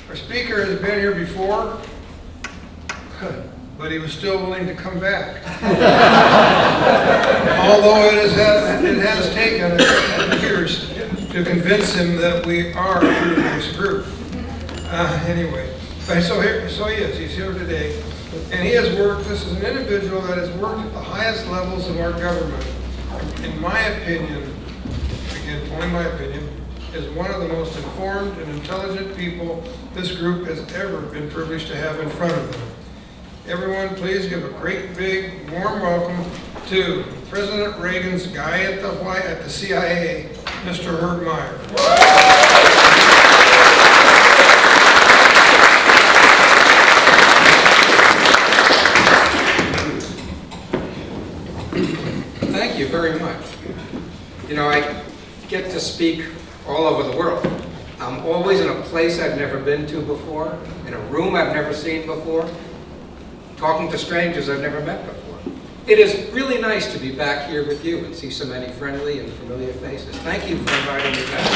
Our speaker has been here before, but he was still willing to come back. Although it has taken years to convince him that we are a pretty nice group. Anyway, so he is. He's here today. And he has worked, this is an individual that has worked at the highest levels of our government. In my opinion, again, only my opinion, is one of the most informed and intelligent people this group has ever been privileged to have in front of them. Everyone, please give a great, big, warm welcome to President Reagan's guy at the C.I.A., Mr. Herbert Meyer. Thank you very much. You know, I get to speak all over the world. I'm always in a place I've never been to before, in a room I've never seen before, talking to strangers I've never met before. It is really nice to be back here with you and see so many friendly and familiar faces. Thank you for inviting me back.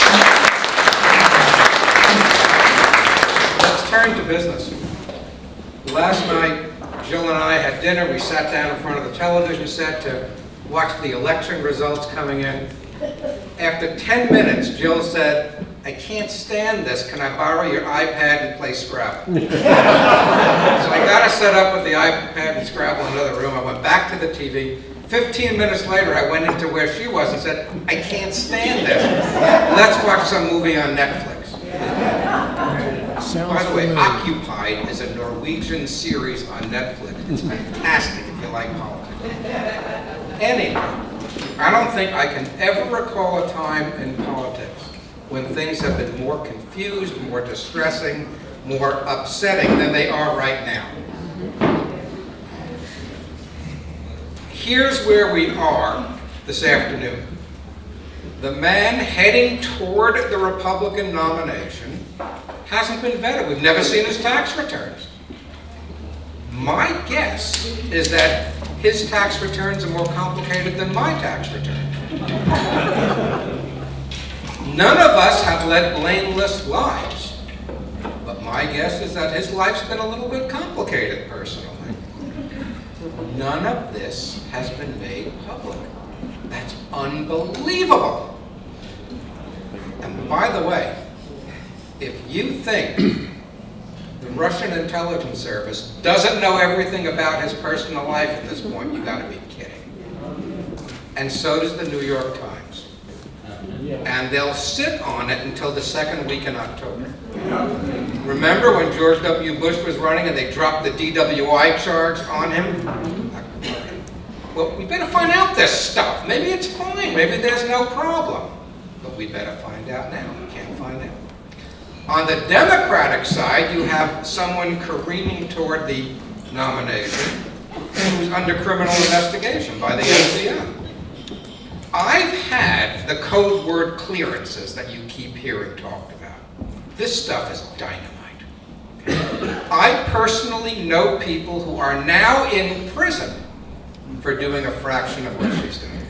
Let's turn to business. Last night, Jill and I had dinner. We sat down in front of the television set to watch the election results coming in. After 10 minutes, Jill said, "I can't stand this. Can I borrow your iPad and play Scrabble?" So I got her set up with the iPad and Scrabble in another room. I went back to the TV. 15 minutes later, I went into where she was and said, "I can't stand this. Let's watch some movie on Netflix." By the way, Occupied is a Norwegian series on Netflix. It's fantastic if you like politics. Anyway, I don't think I can ever recall a time in politics when things have been more confused, more distressing, more upsetting than they are right now. Here's where we are this afternoon. The man heading toward the Republican nomination hasn't been vetted. We've never seen his tax returns. My guess is that his tax returns are more complicated than my tax return. None of us have led blameless lives, but my guess is that his life's been a little bit complicated personally. None of this has been made public. That's unbelievable. And by the way, if you think the Russian intelligence service doesn't know everything about his personal life at this point, you gotta be kidding. And so does the New York Times. And they'll sit on it until the second week in October. Remember when George W. Bush was running and they dropped the DWI charge on him? Well, we better find out this stuff. Maybe it's fine, maybe there's no problem. But we better find out now. We can't find out. On the Democratic side, you have someone careening toward the nomination who's under criminal investigation by the NCM. I've had the code word clearances that you keep hearing talked about. This stuff is dynamite. I personally know people who are now in prison for doing a fraction of what she's doing.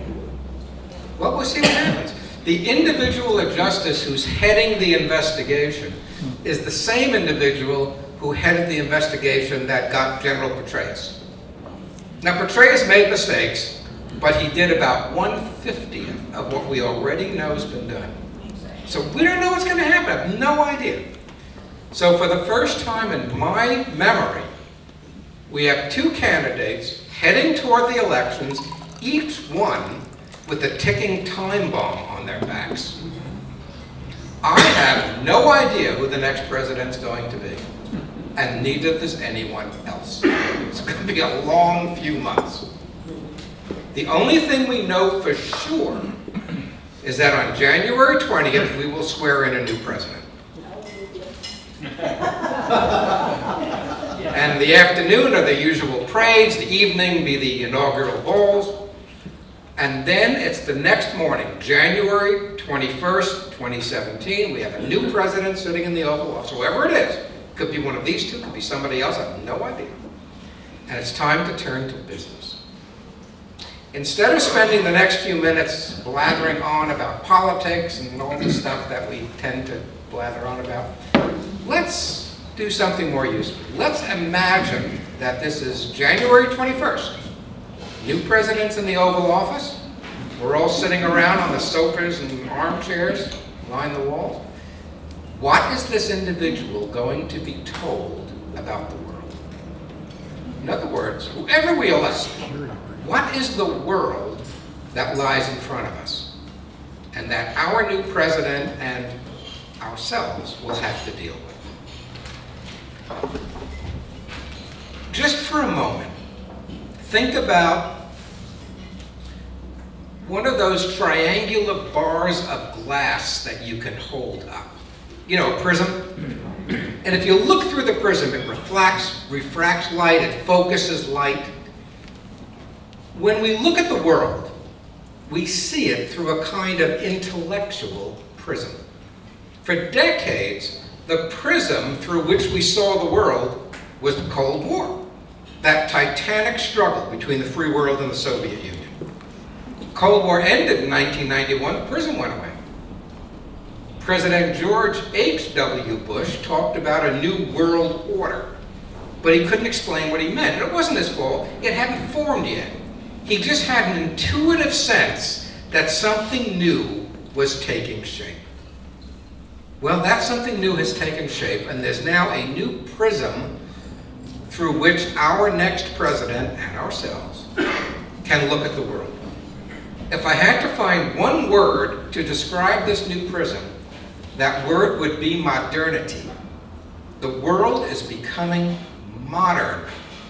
Well, we'll see what happens. The individual justice who's heading the investigation is the same individual who headed the investigation that got General Petraeus. Now, Petraeus made mistakes, but he did about 1/50th of what we already know has been done. So we don't know what's going to happen. I have no idea. So for the first time in my memory, we have two candidates heading toward the elections, each one with a ticking time bomb on their backs. I have no idea who the next president's going to be, and neither does anyone else. It's going to be a long few months. The only thing we know for sure is that on January 20th, we will swear in a new president. And the afternoon are the usual parades, the evening be the inaugural balls. And then it's the next morning, January 21st, 2017. We have a new president sitting in the Oval Office, whoever it is. Could be one of these two, could be somebody else, I have no idea. And it's time to turn to business. Instead of spending the next few minutes blathering on about politics and all the stuff that we tend to blather on about. Let's do something more useful. Let's imagine that this is January 21st. New president's in the Oval Office. We're all sitting around on the sofas and armchairs, line the walls. What is this individual going to be told about the world? In other words, whoever we elect, what is the world that lies in front of us and that our new president and ourselves will have to deal with? Just for a moment, think about one of those triangular bars of glass that you can hold up. You know, a prism. And if you look through the prism, it refracts light, it focuses light. When we look at the world, we see it through a kind of intellectual prism. For decades, the prism through which we saw the world was the Cold War, that titanic struggle between the free world and the Soviet Union. The Cold War ended in 1991, the prism went away. President George H.W. Bush talked about a new world order, but he couldn't explain what he meant. And it wasn't his fault, it hadn't formed yet. He just had an intuitive sense that something new was taking shape. Well, that something new has taken shape, and there's now a new prism through which our next president and ourselves can look at the world. If I had to find one word to describe this new prism, that word would be modernity. The world is becoming modern.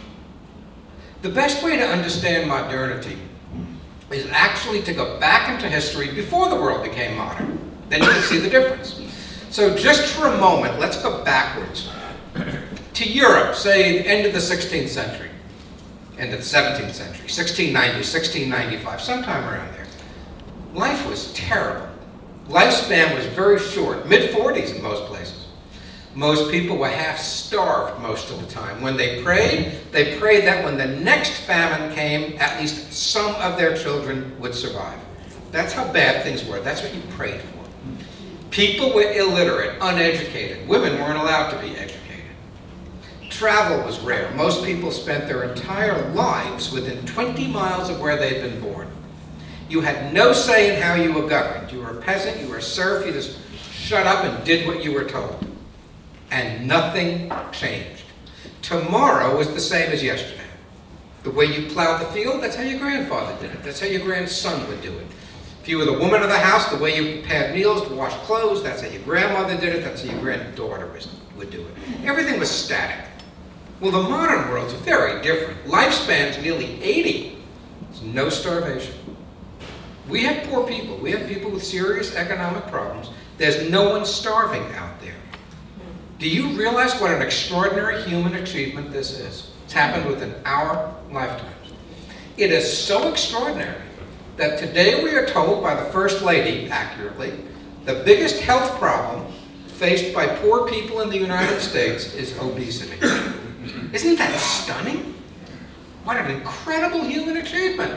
The best way to understand modernity is actually to go back into history before the world became modern. Then you can see the difference. So just for a moment, let's go backwards to Europe, say the end of the 16th century, end of the 17th century, 1690, 1695, sometime around there. Life was terrible. Lifespan was very short, mid-40s in most places. Most people were half-starved most of the time. When they prayed that when the next famine came, at least some of their children would survive. That's how bad things were. That's what you prayed for. People were illiterate, uneducated. Women weren't allowed to be educated. Travel was rare. Most people spent their entire lives within 20 miles of where they'd been born. You had no say in how you were governed. You were a peasant, you were a serf, you just shut up and did what you were told. And nothing changed. Tomorrow was the same as yesterday. The way you plowed the field, that's how your grandfather did it. That's how your grandson would do it. If you were the woman of the house, the way you prepared meals to wash clothes, that's how your grandmother did it, that's how your granddaughter would do it. Everything was static. Well, the modern world's very different. Lifespan's nearly 80. There's no starvation. We have poor people. We have people with serious economic problems. There's no one starving out there. Do you realize what an extraordinary human achievement this is? It's happened within our lifetimes. It is so extraordinary that today we are told by the First Lady, accurately, the biggest health problem faced by poor people in the United States is obesity. Isn't that stunning? What an incredible human achievement.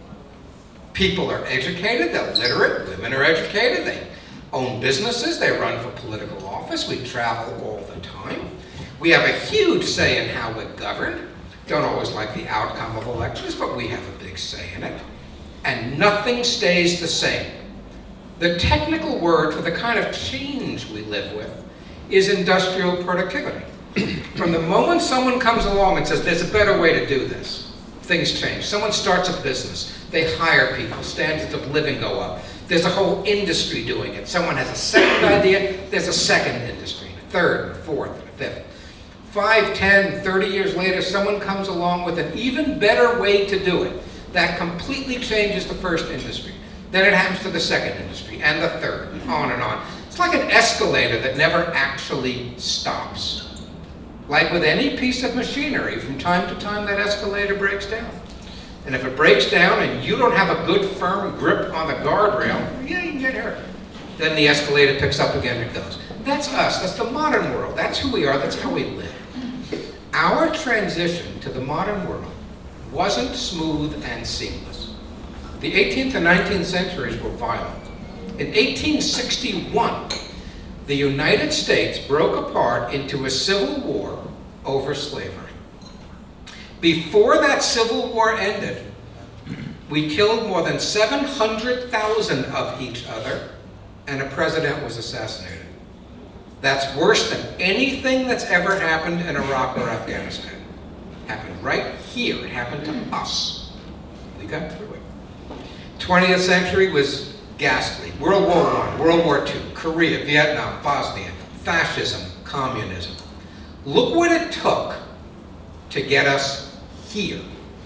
People are educated, they're literate, women are educated, they own businesses, they run for political office, we travel all the time. We have a huge say in how we're governed. Don't always like the outcome of elections, but we have a big say in it. And nothing stays the same. The technical word for the kind of change we live with is industrial productivity. From the moment someone comes along and says, there's a better way to do this, things change. Someone starts a business. They hire people, standards of living go up. There's a whole industry doing it. Someone has a second idea, there's a second industry, a third, a fourth, and a fifth. 5, 10, 30 years later, someone comes along with an even better way to do it. That completely changes the first industry. Then it happens to the second industry, and the third, and on and on. It's like an escalator that never actually stops. Like with any piece of machinery, from time to time that escalator breaks down. And if it breaks down and you don't have a good firm grip on the guardrail, yeah, you can get hurt. Then the escalator picks up again and it goes. That's us, that's the modern world. That's who we are, that's how we live. Our transition to the modern world wasn't smooth and seamless. The 18th and 19th centuries were violent. In 1861, the United States broke apart into a civil war over slavery. Before that civil war ended, we killed more than 700,000 of each other, and a president was assassinated. That's worse than anything that's ever happened in Iraq or Afghanistan. It happened right here. It happened to us. We got through it. 20th century was ghastly. World War I, World War II, Korea, Vietnam, Bosnia, fascism, communism. Look what it took to get us here.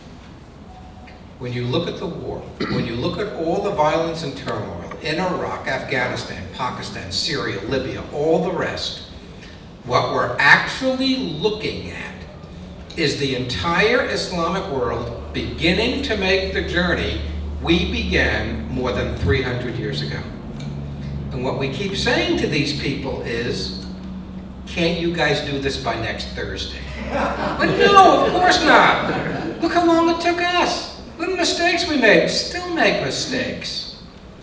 When you look at the war, when you look at all the violence and turmoil in Iraq, Afghanistan, Pakistan, Syria, Libya, all the rest, what we're actually looking at is the entire Islamic world beginning to make the journey we began more than 300 years ago. And what we keep saying to these people is, can't you guys do this by next Thursday? But no, of course not. Look how long it took us. What mistakes we made. Still make mistakes.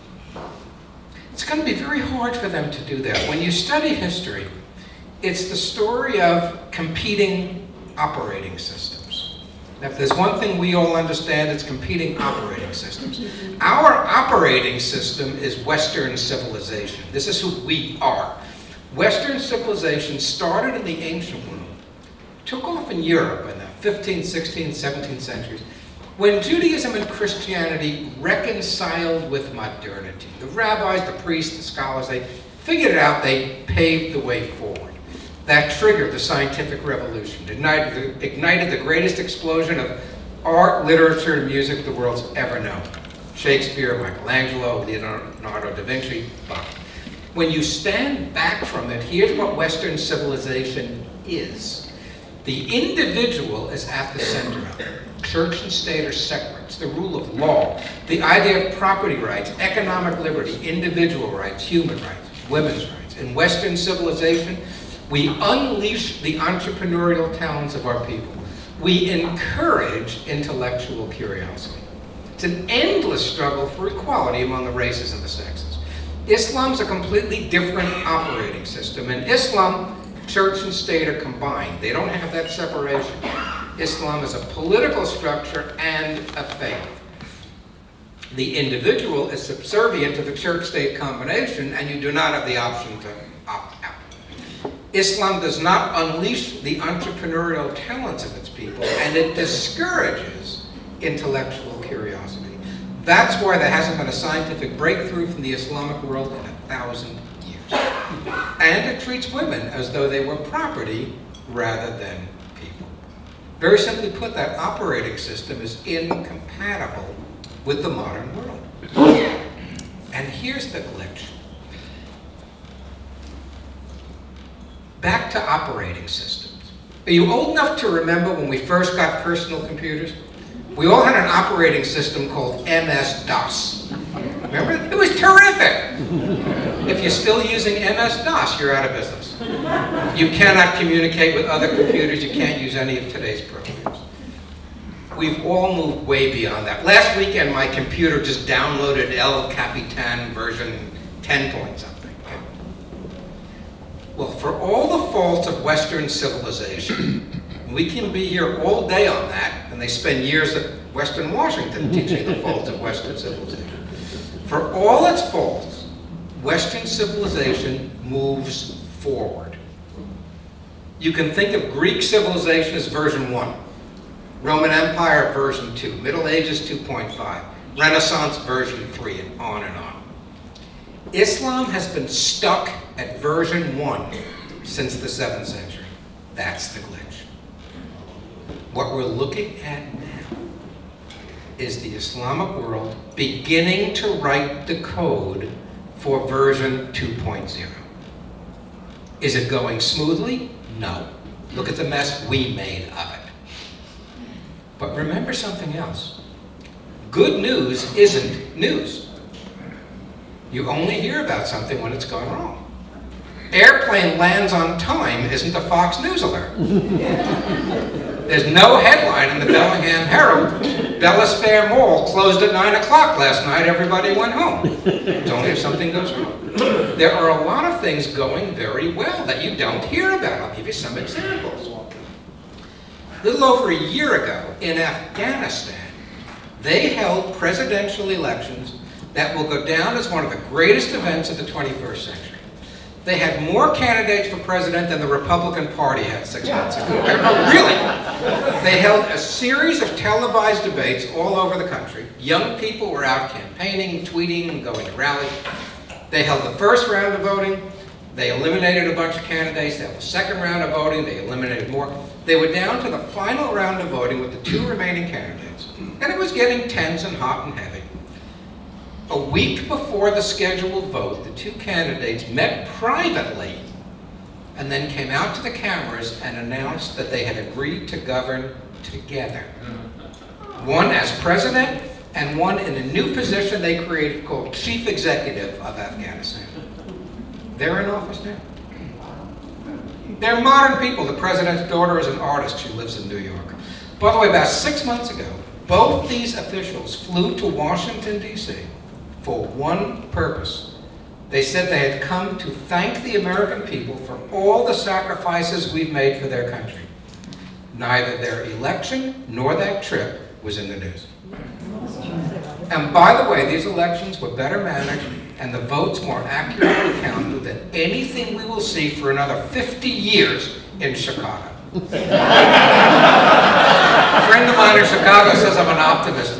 It's going to be very hard for them to do that. When you study history, it's the story of competing operating systems. Now, if there's one thing we all understand, it's competing operating systems. Our operating system is Western civilization. This is who we are. Western civilization started in the ancient world, took off in Europe in the 15th, 16th, 17th centuries, when Judaism and Christianity reconciled with modernity. The rabbis, the priests, the scholars, they figured it out, they paved the way forward. That triggered the scientific revolution, ignited the greatest explosion of art, literature, and music the world's ever known. Shakespeare, Michelangelo, Leonardo da Vinci, Bach. When you stand back from it, here's what Western civilization is. The individual is at the center of it. Church and state are separate. It's the rule of law. The idea of property rights, economic liberty, individual rights, human rights, women's rights. In Western civilization, we unleash the entrepreneurial talents of our people. We encourage intellectual curiosity. It's an endless struggle for equality among the races and the sexes. Islam's a completely different operating system. In Islam, church and state are combined. They don't have that separation. Islam is a political structure and a faith. The individual is subservient to the church-state combination, and you do not have the option to opt out. Islam does not unleash the entrepreneurial talents of its people, and it discourages intellectual curiosity. That's why there hasn't been a scientific breakthrough from the Islamic world in 1,000 years. And it treats women as though they were property rather than people. Very simply put, that operating system is incompatible with the modern world. And here's the glitch. Back to operating systems. Are you old enough to remember when we first got personal computers? We all had an operating system called MS-DOS. Remember? It was terrific. If you're still using MS-DOS, you're out of business. You cannot communicate with other computers. You can't use any of today's programs. We've all moved way beyond that. Last weekend, my computer just downloaded El Capitan version 10 point something. Okay? Well, for all the faults of Western civilization, we can be here all day on that, and they spend years at Western Washington teaching the faults of Western civilization. For all its faults, Western civilization moves forward. You can think of Greek civilization as version 1, Roman Empire version 2, Middle Ages 2.5, Renaissance version 3, and on and on. Islam has been stuck at version 1 since the 7th century. That's the glitch. What we're looking at now is the Islamic world beginning to write the code for version 2.0. Is it going smoothly? No. Look at the mess we made of it. But remember something else. Good news isn't news. You only hear about something when it's gone wrong. Airplane lands on time isn't a Fox News alert. There's no headline in the Bellingham Herald. Bellis Fair Mall closed at 9 o'clock last night, everybody went home. It's only if something goes wrong. There are a lot of things going very well that you don't hear about. I'll give you some examples. A little over a year ago in Afghanistan, they held presidential elections that will go down as one of the greatest events of the 21st century. They had more candidates for president than the Republican Party had 6 months ago. Really? They held a series of televised debates all over the country. Young people were out campaigning, tweeting, and going to rallies. They held the first round of voting. They eliminated a bunch of candidates. They held the second round of voting. They eliminated more. They were down to the final round of voting with the 2 remaining candidates. And it was getting tense and hot and heavy. A week before the scheduled vote, the 2 candidates met privately and then came out to the cameras and announced that they had agreed to govern together. One as president and one in a new position they created called Chief Executive of Afghanistan. They're in office now. They're modern people. The president's daughter is an artist. She lives in New York. By the way, about 6 months ago, both these officials flew to Washington, D.C. for one purpose. They said they had come to thank the American people for all the sacrifices we've made for their country. Neither their election nor that trip was in the news. And by the way, these elections were better managed and the votes more accurately counted than anything we will see for another 50 years in Chicago. A friend of mine in Chicago says I'm an optimist.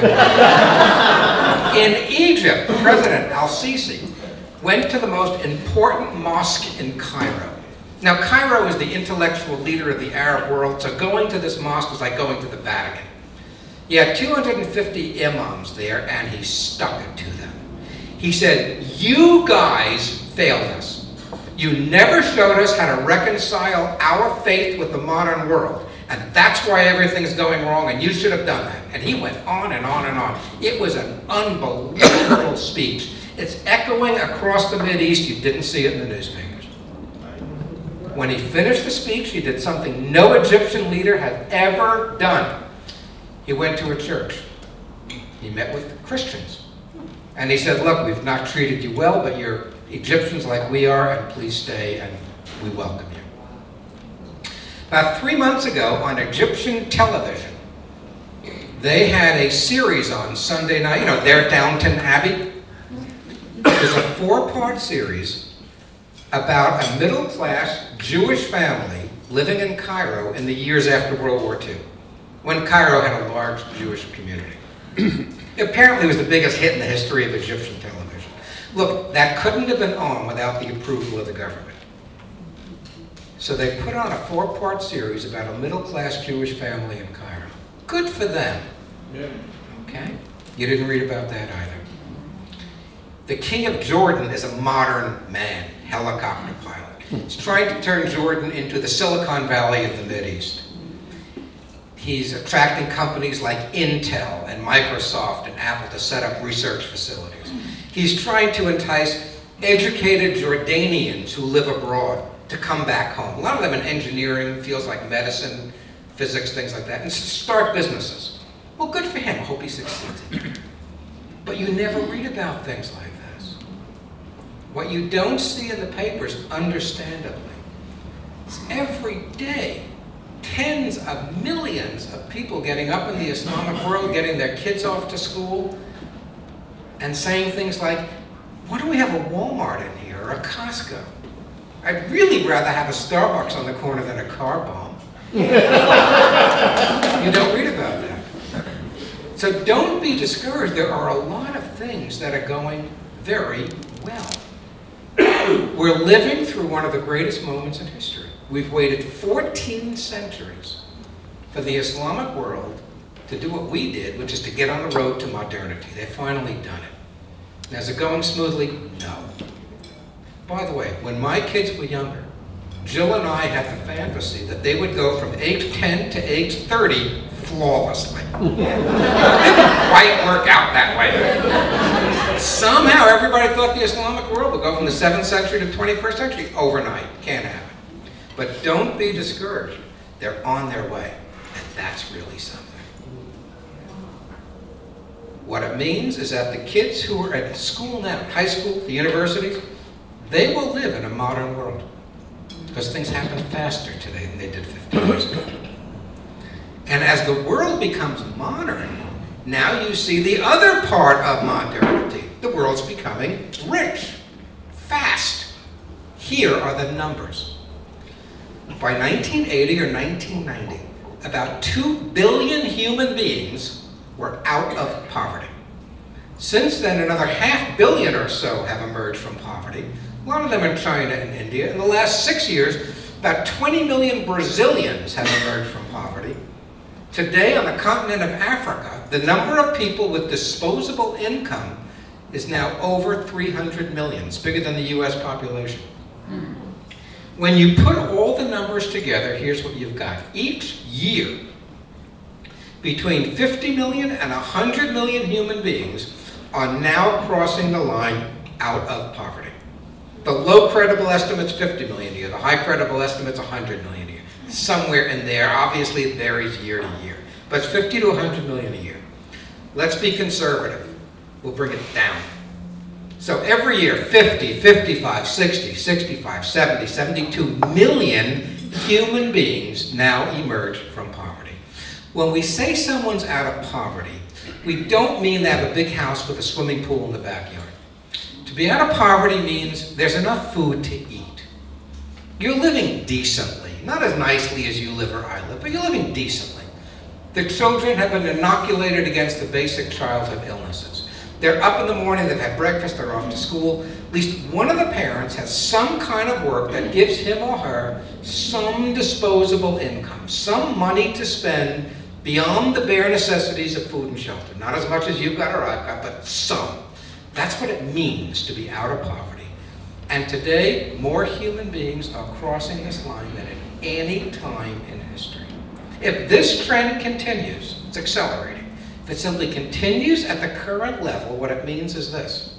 In Egypt, President al-Sisi went to the most important mosque in Cairo. Now, Cairo is the intellectual leader of the Arab world, so going to this mosque was like going to the Vatican. He had 250 imams there, and he stuck it to them. He said, "You guys failed us. You never showed us how to reconcile our faith with the modern world. And that's why everything's going wrong, and you should have done that." And he went on and on and on. It was an unbelievable speech. It's echoing across the Mideast. You didn't see it in the newspapers. When he finished the speech, he did something no Egyptian leader had ever done. He went to a church. He met with Christians. And he said, "Look, we've not treated you well, but you're Egyptians like we are, and please stay, and we welcome you." About 3 months ago on Egyptian television, they had a series on Sunday night, you know, their Downton Abbey. It was a 4-part series about a middle-class Jewish family living in Cairo in the years after World War II, when Cairo had a large Jewish community. Apparently it was the biggest hit in the history of Egyptian television. Look, that couldn't have been on without the approval of the government. So they put on a 4-part series about a middle-class Jewish family in Cairo. Good for them. Yeah. Okay? You didn't read about that either. The king of Jordan is a modern man, helicopter pilot. He's trying to turn Jordan into the Silicon Valley of the Mideast. He's attracting companies like Intel and Microsoft and Apple to set up research facilities. He's trying to entice educated Jordanians who live abroad to come back home. A lot of them in engineering, fields like medicine, physics, things like that, and start businesses. Well, good for him. I hope he succeeds. But you never read about things like this. What you don't see in the papers, understandably, is every day tens of millions of people getting up in the Islamic world, getting their kids off to school, and saying things like, "Why don't we have a Walmart in here, or a Costco? I'd really rather have a Starbucks on the corner than a car bomb." You don't read about that. So don't be discouraged. There are a lot of things that are going very well. We're living through one of the greatest moments in history. We've waited 14 centuries for the Islamic world to do what we did, which is to get on the road to modernity. They've finally done it. Now, is it going smoothly? No. By the way, when my kids were younger, Jill and I had the fantasy that they would go from age 10 to age 30 flawlessly. It didn't quite work out that way. Somehow everybody thought the Islamic world would go from the 7th century to the 21st century overnight. Can't happen. But don't be discouraged. They're on their way. And that's really something. What it means is that the kids who are at school now, high school, the universities, they will live in a modern world. Because things happen faster today than they did 50 years ago. And as the world becomes modern, now you see the other part of modernity. The world's becoming rich, fast. Here are the numbers. By 1980 or 1990, about 2 billion human beings were out of poverty. Since then, another 500 million or so have emerged from poverty. A lot of them in China and India. In the last 6 years, about 20 million Brazilians have emerged from poverty. Today, on the continent of Africa, the number of people with disposable income is now over 300 million. It's bigger than the US population. When you put all the numbers together, here's what you've got. Each year, between 50 million and 100 million human beings are now crossing the line out of poverty. The low credible estimate's 50 million a year. The high credible estimate's 100 million a year. Somewhere in there. Obviously, it varies year to year. But it's 50 to 100 million a year. Let's be conservative. We'll bring it down. So every year, 50, 55, 60, 65, 70, 72 million human beings now emerge from poverty. When we say someone's out of poverty, we don't mean they have a big house with a swimming pool in the backyard. To be out of poverty means there's enough food to eat. You're living decently. Not as nicely as you live or I live, but you're living decently. The children have been inoculated against the basic childhood illnesses. They're up in the morning, they've had breakfast, they're off to school. At least one of the parents has some kind of work that gives him or her some disposable income, some money to spend beyond the bare necessities of food and shelter. Not as much as you've got or I've got, but some. That's what it means to be out of poverty. And today, more human beings are crossing this line than at any time in history. If this trend continues, it's accelerating. If it simply continues at the current level, what it means is this.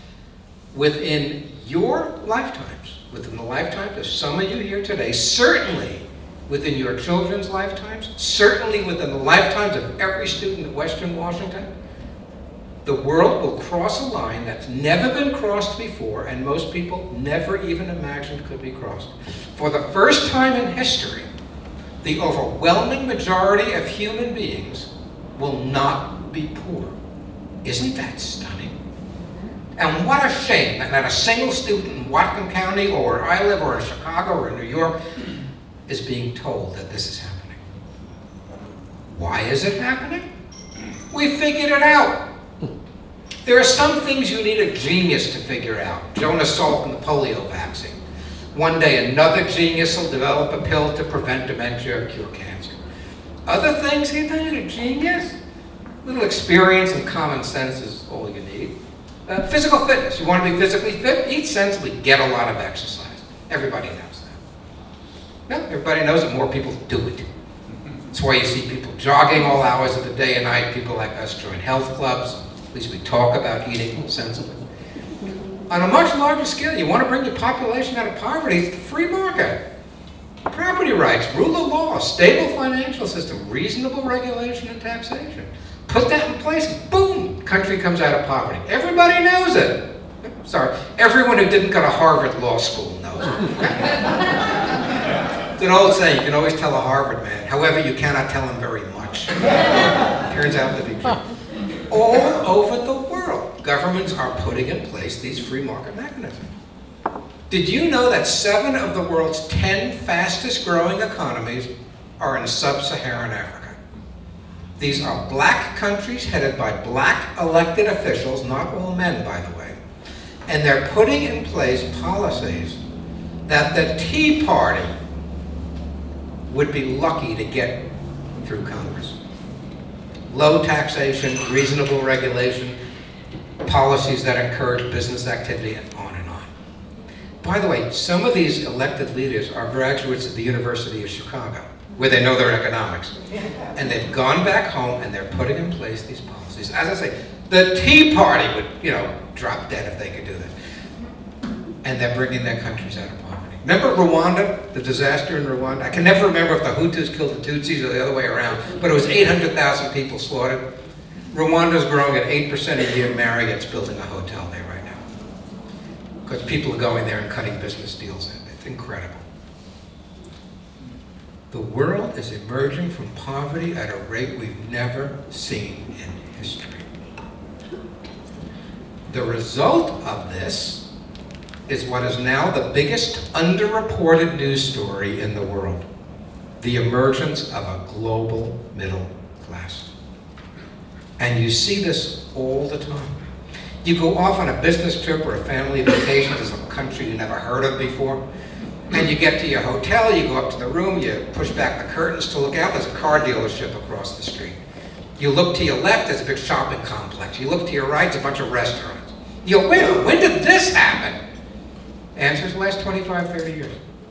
Within your lifetimes, within the lifetimes of some of you here today, certainly within your children's lifetimes, certainly within the lifetimes of every student at Western Washington, the world will cross a line that's never been crossed before, and most people never even imagined could be crossed. For the first time in history, the overwhelming majority of human beings will not be poor. Isn't that stunning? And what a shame that not a single student in Whatcom County, or where I live, or in Chicago, or in New York, is being told that this is happening. Why is it happening? We figured it out. There are some things you need a genius to figure out. Jonas Salk and the polio vaccine. One day another genius will develop a pill to prevent dementia or cure cancer. Other things, you don't need a genius. A little experience and common sense is all you need. Physical fitness. You want to be physically fit? Eat sensibly. Get a lot of exercise. Everybody knows that. No, everybody knows that more people do it. That's why you see people jogging all hours of the day and night. People like us join health clubs. At least we talk about eating sensibly. On a much larger scale, you want to bring your population out of poverty, it's the free market. Property rights, rule of law, stable financial system, reasonable regulation and taxation. Put that in place, boom, country comes out of poverty. Everybody knows it. Sorry, everyone who didn't go to Harvard Law School knows it. It's an old saying, you can always tell a Harvard man. However, you cannot tell him very much. Turns out to be true. All over the world, governments are putting in place these free market mechanisms. Did you know that 7 of the world's 10 fastest growing economies are in sub-Saharan Africa? These are black countries headed by black elected officials, not all men, by the way. And they're putting in place policies that the Tea Party would be lucky to get through Congress. Low taxation, reasonable regulation, policies that encourage business activity, and on and on. By the way, some of these elected leaders are graduates of the University of Chicago. where they know their economics. And they've gone back home and they're putting in place these policies. As I say, the Tea Party would, drop dead if they could do this. And they're bringing their countries out of poverty. Remember Rwanda, the disaster in Rwanda? I can never remember if the Hutus killed the Tutsis or the other way around, but it was 800,000 people slaughtered. Rwanda's growing at 8% a year. Marriott's building a hotel there right now. Because people are going there and cutting business deals in. It's incredible. The world is emerging from poverty at a rate we've never seen in history. The result of this is what is now the biggest underreported news story in the world: the emergence of a global middle class. And you see this all the time. You go off on a business trip or a family vacation to some country you never heard of before, and you get to your hotel, you go up to the room, you push back the curtains to look out, there's a car dealership across the street. You look to your left, there's a big shopping complex. You look to your right, there's a bunch of restaurants. You go, wait, when did this happen? Answers, the last 25, 30 years.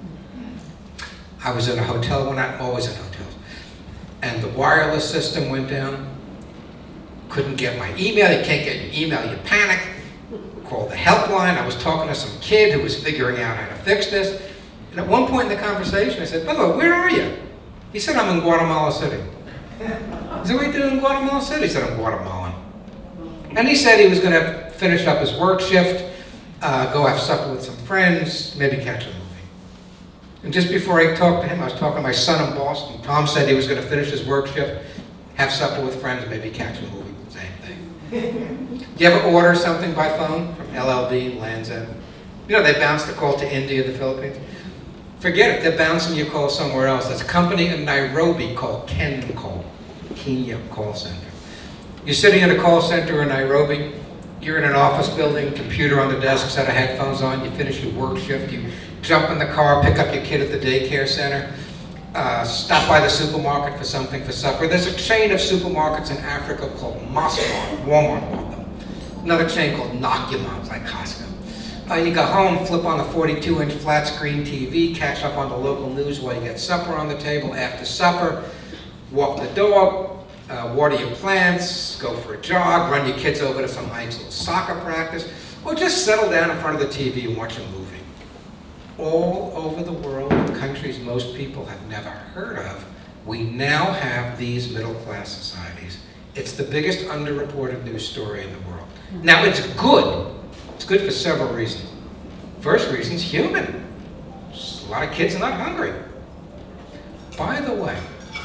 I was in a hotel when I'm always in hotels, and the wireless system went down. Couldn't get my email. You can't get your email, you panic. Called the helpline. I was talking to some kid who was figuring out how to fix this. And at one point in the conversation, I said, "Hello, where are you?" He said, "I'm in Guatemala City." I said, "What are you doing in Guatemala City?" He said, "I'm Guatemalan." And he said he was going to finish up his work shift, go have supper with some friends, maybe catch a movie. And just before I talked to him, I was talking to my son in Boston. Tom said he was going to finish his work shift, have supper with friends, maybe catch a movie. Same thing. Do you ever order something by phone from LLB, Land's End? You know, they bounce the call to India, the Philippines. Forget it, they're bouncing your call somewhere else. There's a company in Nairobi called Kenya Call Center. You're sitting in a call center in Nairobi, you're in an office building, computer on the desk, set of headphones on, you finish your work shift, you jump in the car, pick up your kid at the daycare center, stop by the supermarket for something for supper. There's a chain of supermarkets in Africa called Walmart bought them. Another chain called Nakumatt, it's like Costco. You go home, flip on the 42-inch flat screen TV, catch up on the local news while you get supper on the table. After supper, walk the dog, water your plants, go for a jog, run your kids over to some high school soccer practice, or just settle down in front of the TV and watch a movie. All over the world, in countries most people have never heard of, we now have these middle-class societies. It's the biggest underreported news story in the world. Now, it's good. It's good for several reasons. First reason is human. A lot of kids are not hungry. By the way,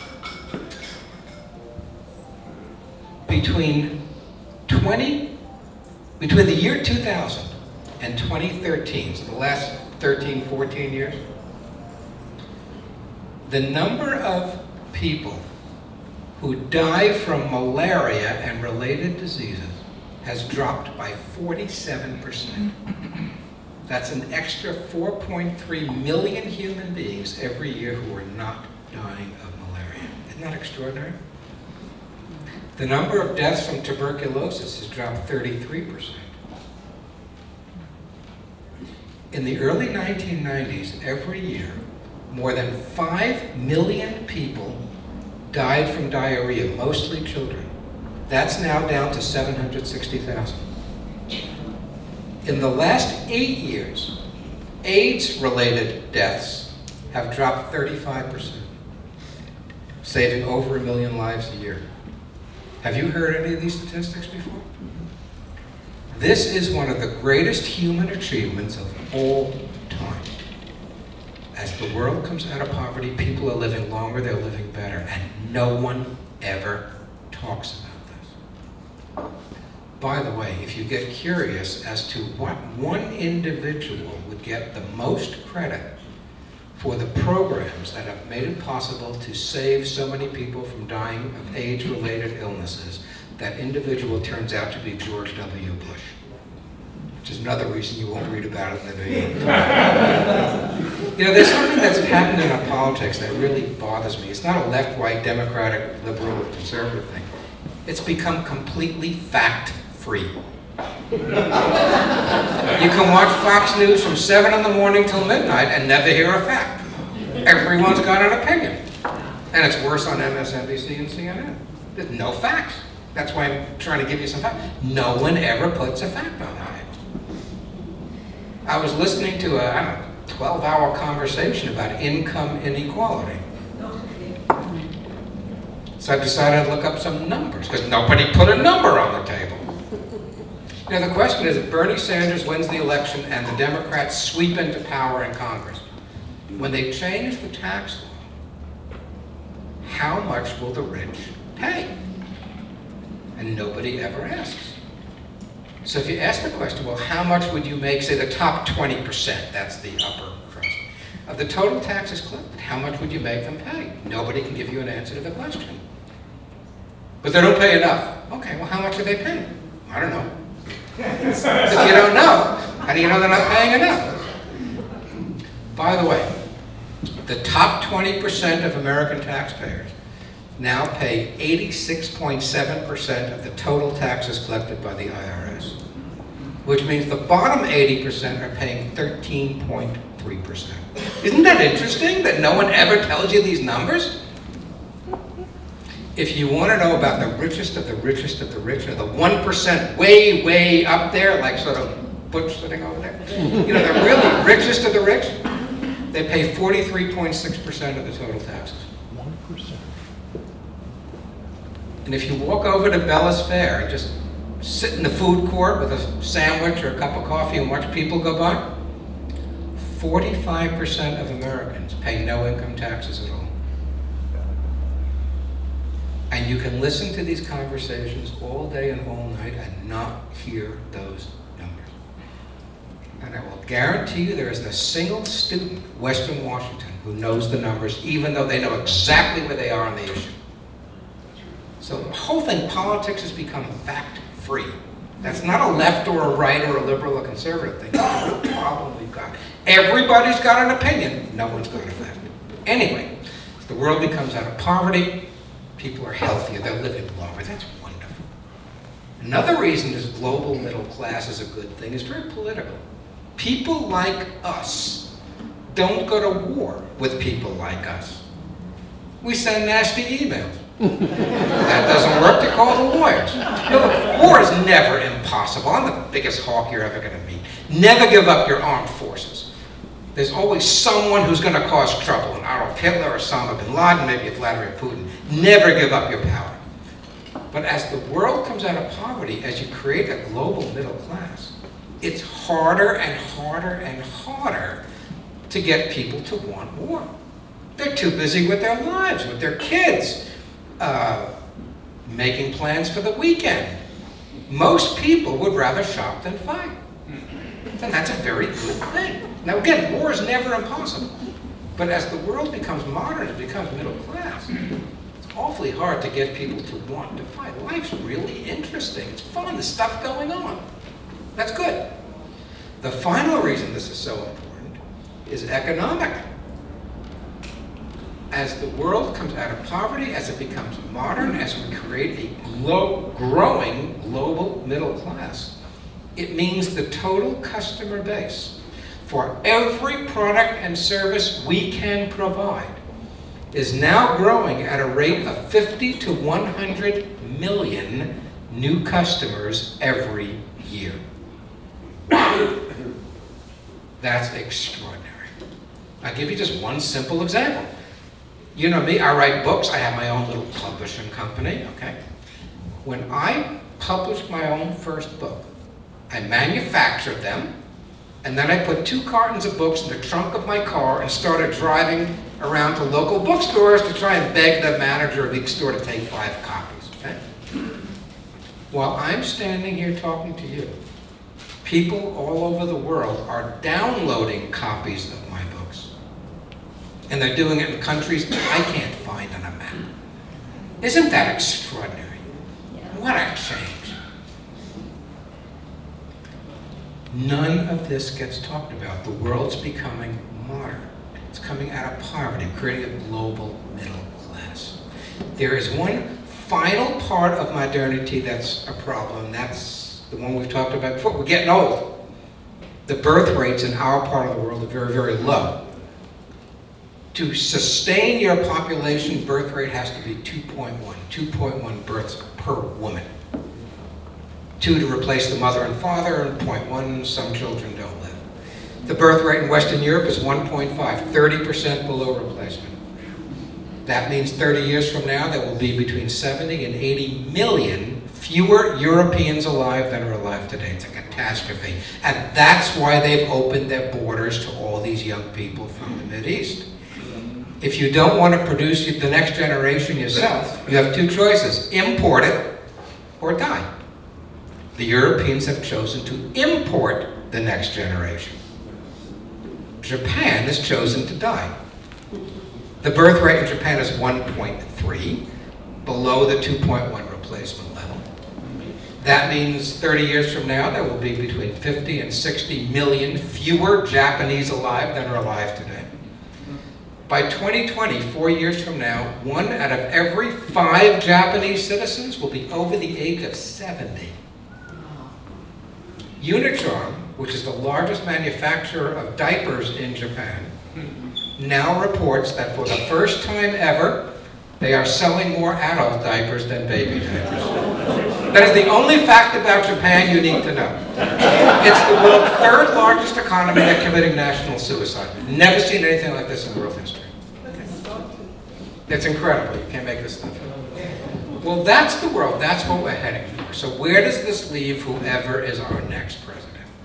between the year 2000 and 2013, so the last 13, 14 years, the number of people who die from malaria and related diseases has dropped by 47%. That's an extra 4.3 million human beings every year who are not dying of malaria. Isn't that extraordinary? The number of deaths from tuberculosis has dropped 33%. In the early 1990s, every year, more than 5 million people died from diarrhea, mostly children. That's now down to 760,000. In the last 8 years, AIDS-related deaths have dropped 35%, saving over 1 million lives a year. Have you heard any of these statistics before? This is one of the greatest human achievements of all time. As the world comes out of poverty, people are living longer, they're living better, and no one ever talks about this. By the way, if you get curious as to what one individual would get the most credit for the programs that have made it possible to save so many people from dying of AIDS-related illnesses, that individual turns out to be George W. Bush, which is another reason you won't read about it in the New York Times. You know, there's something that's happened in our politics that really bothers me. It's not a left, right, Democratic, liberal, or conservative thing. It's become completely fact-free. You can watch Fox News from 7 in the morning till midnight and never hear a fact. Everyone's got an opinion. And it's worse on MSNBC and CNN. There's no facts. That's why I'm trying to give you some facts. No one ever puts a fact on the table. I was listening to a, I don't know, 12-hour conversation about income inequality. So I decided to look up some numbers, because nobody put a number on the table. Now the question is, if Bernie Sanders wins the election and the Democrats sweep into power in Congress, when they change the tax law, how much will the rich pay? And nobody ever asks. So if you ask the question, well, how much would you make, say the top 20%, that's the upper crust, of the total taxes collected, how much would you make them pay? Nobody can give you an answer to the question. But they don't pay enough. Okay, well, how much are they paying? I don't know. If you don't know, how do you know they're not paying enough? By the way, the top 20% of American taxpayers now pay 86.7% of the total taxes collected by the IRS, which means the bottom 80% are paying 13.3%. Isn't that interesting that no one ever tells you these numbers? If you want to know about the richest of the richest of the rich, or the 1% way, way up there, like sort of Butch sitting over there, you know, the really richest of the rich, they pay 43.6% of the total taxes. 1%. And if you walk over to Bella's Fair and just sit in the food court with a sandwich or a cup of coffee and watch people go by, 45% of Americans pay no income taxes at all. And you can listen to these conversations all day and all night and not hear those numbers. And I will guarantee you there isn't a single student in Western Washington who knows the numbers, even though they know exactly where they are on the issue. So the whole thing, politics has become fact-free. That's not a left or a right or a liberal or conservative thing. That's the problem we've got. Everybody's got an opinion. No one's got a fact. Anyway, if the world becomes out of poverty, people are healthier, they're living longer. That's wonderful. Another reason this global middle class is a good thing is very political. People like us don't go to war with people like us. We send nasty emails. That doesn't work, to call the lawyers. Look, war is never impossible. I'm the biggest hawk you're ever going to meet. Never give up your armed forces. There's always someone who's going to cause trouble. And Adolf Hitler, Osama bin Laden, maybe Vladimir Putin. Never give up your power. But as the world comes out of poverty, as you create a global middle class, it's harder and harder and harder to get people to want war. They're too busy with their lives, with their kids, making plans for the weekend. Most people would rather shop than fight. And that's a very good thing. Now again, war is never impossible. But as the world becomes modern, it becomes middle class, it's awfully hard to get people to want to fight. Life's really interesting. It's fun. There's stuff going on. That's good. The final reason this is so important is economic. As the world comes out of poverty, as it becomes modern, as we create a growing global middle class, it means the total customer base for every product and service we can provide is now growing at a rate of 50 to 100 million new customers every year. That's extraordinary. I'll give you just one simple example. You know me, I write books. I have my own little publishing company, okay? When I published my own first book, I manufactured them, and then I put 2 cartons of books in the trunk of my car and started driving around to local bookstores to try and beg the manager of each store to take 5 copies, okay? While I'm standing here talking to you, people all over the world are downloading copies of my books. And they're doing it in countries I can't find on a map. Isn't that extraordinary? What a change. None of this gets talked about. The world's becoming modern. It's coming out of poverty, creating a global middle class. There is one final part of modernity that's a problem. That's the one we've talked about before. We're getting old. The birth rates in our part of the world are very, very low. To sustain your population, birth rate has to be 2.1 births per woman. 2 to replace the mother and father, and 0.1, some children don't live. The birth rate in Western Europe is 1.5, 30% below replacement. That means 30 years from now, there will be between 70 and 80 million fewer Europeans alive than are alive today. It's a catastrophe. And that's why they've opened their borders to all these young people from the Mideast. If you don't want to produce the next generation yourself, you have 2 choices: import it or die. The Europeans have chosen to import the next generation. Japan has chosen to die. The birth rate in Japan is 1.3, below the 2.1 replacement level. That means 30 years from now, there will be between 50 and 60 million fewer Japanese alive than are alive today. By 2020, 4 years from now, 1 out of every 5 Japanese citizens will be over the age of 70. Unicharm, which is the largest manufacturer of diapers in Japan, now reports that for the first time ever, they are selling more adult diapers than baby diapers. That is the only fact about Japan you need to know. It's the world's 3rd largest economy at committing national suicide. Never seen anything like this in world history. It's incredible. You can't make this stuff up. Well, that's the world. That's what we're heading for. So where does this leave whoever is our next president?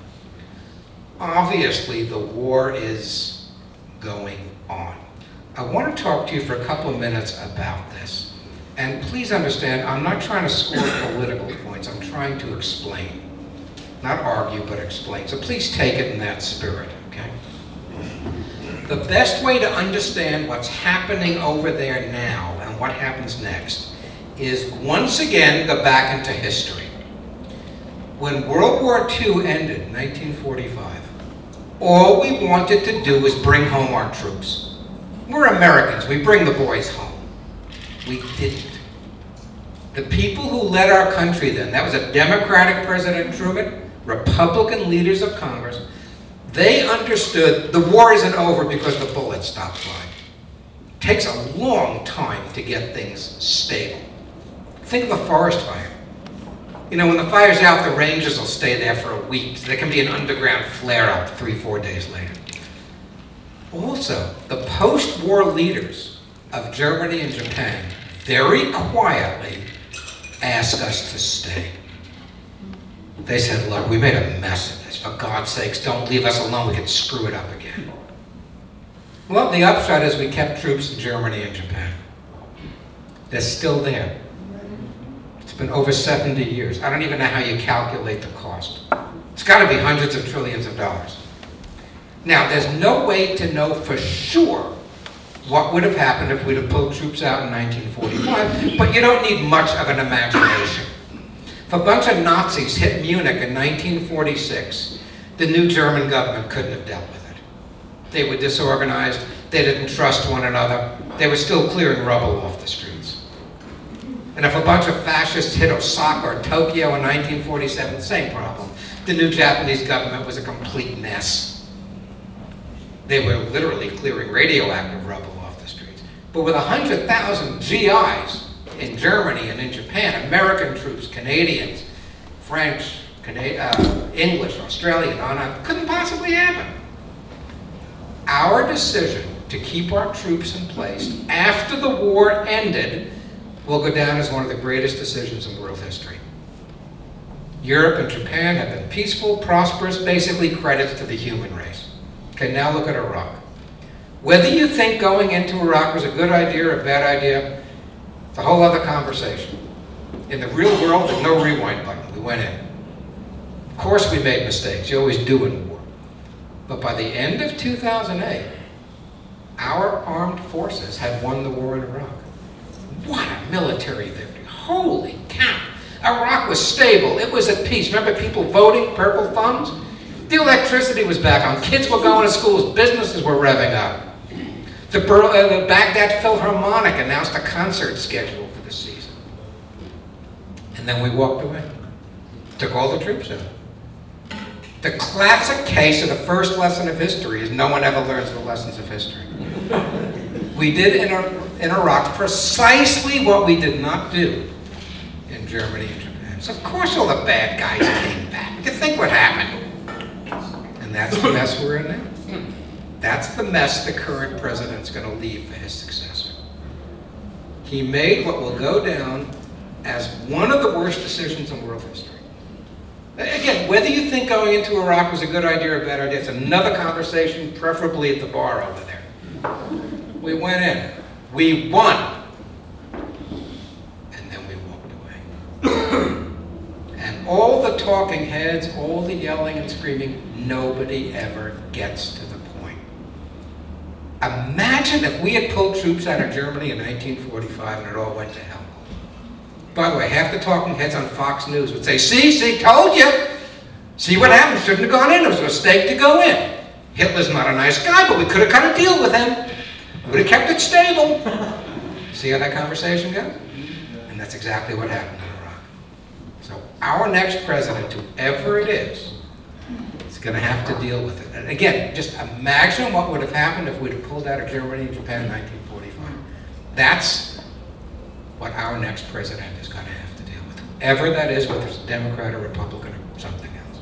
Obviously, the war is going on. I want to talk to you for a couple of minutes about this. And please understand, I'm not trying to score political points. I'm trying to explain. Not argue, but explain. So please take it in that spirit, okay? The best way to understand what's happening over there now and what happens next is once again go back into history. When World War II ended in 1945, all we wanted to do was bring home our troops. We're Americans, we bring the boys home. We didn't. The people who led our country then, that was a Democratic President Truman, Republican leaders of Congress, they understood the war isn't over because the bullets stopped flying. It takes a long time to get things stable. Think of a forest fire. You know, when the fire's out, the rangers will stay there for a week. So there can be an underground flare-up 3-4 days later. Also, the post-war leaders of Germany and Japan very quietly asked us to stay. They said, look, we made a mess of this. For God's sakes, don't leave us alone. We could screw it up again. Well, the upshot is we kept troops in Germany and Japan. They're still there. It's been over 70 years. I don't even know how you calculate the cost. It's got to be hundreds of trillions of dollars. Now, there's no way to know for sure what would have happened if we'd have pulled troops out in 1945, but you don't need much of an imagination. If a bunch of Nazis hit Munich in 1946, the new German government couldn't have dealt with it. They were disorganized, they didn't trust one another, they were still clearing rubble off the streets. And if a bunch of fascists hit Osaka or Tokyo in 1947, same problem. The new Japanese government was a complete mess. They were literally clearing radioactive rubble off the streets. But with 100,000 GIs in Germany and in Japan, American troops, Canadians, French, English, Australian, on, couldn't possibly happen. Our decision to keep our troops in place after the war ended will go down as one of the greatest decisions in world history. Europe and Japan have been peaceful, prosperous, basically credits to the human race. Okay, now look at Iraq. Whether you think going into Iraq was a good idea or a bad idea, it's a whole other conversation. In the real world, there's no rewind button. We went in. Of course we made mistakes. You always do in war. But by the end of 2008, our armed forces had won the war in Iraq. What a military victory. Holy cow. Iraq was stable. It was at peace. Remember people voting, purple thumbs? The electricity was back on. Kids were going to schools. Businesses were revving up. The Baghdad Philharmonic announced a concert schedule for the season. And then we walked away. Took all the troops in. The classic case of the first lesson of history is no one ever learns the lessons of history. We did in Iraq precisely what we did not do in Germany and Japan. So of course all the bad guys came back. You think what happened? And that's the mess we're in now. That's the mess the current president's going to leave for his successor. He made what will go down as one of the worst decisions in world history. Again, whether you think going into Iraq was a good idea or a bad idea, it's another conversation, preferably at the bar over there. We went in, we won, and then we walked away. And all the talking heads, all the yelling and screaming, nobody ever gets to the point. Imagine if we had pulled troops out of Germany in 1945 and it all went to hell. By the way, half the talking heads on Fox News would say, see, told you. See what happened, shouldn't have gone in, it was a mistake to go in. Hitler's not a nice guy, but we could have cut a deal with him. Would have kept it stable. See how that conversation goes? And that's exactly what happened in Iraq. So our next president, whoever it is going to have to deal with it. And again, just imagine what would have happened if we'd have pulled out of Germany and Japan in 1945. That's what our next president is going to have to deal with. Whoever that is, whether it's a Democrat or Republican or something else.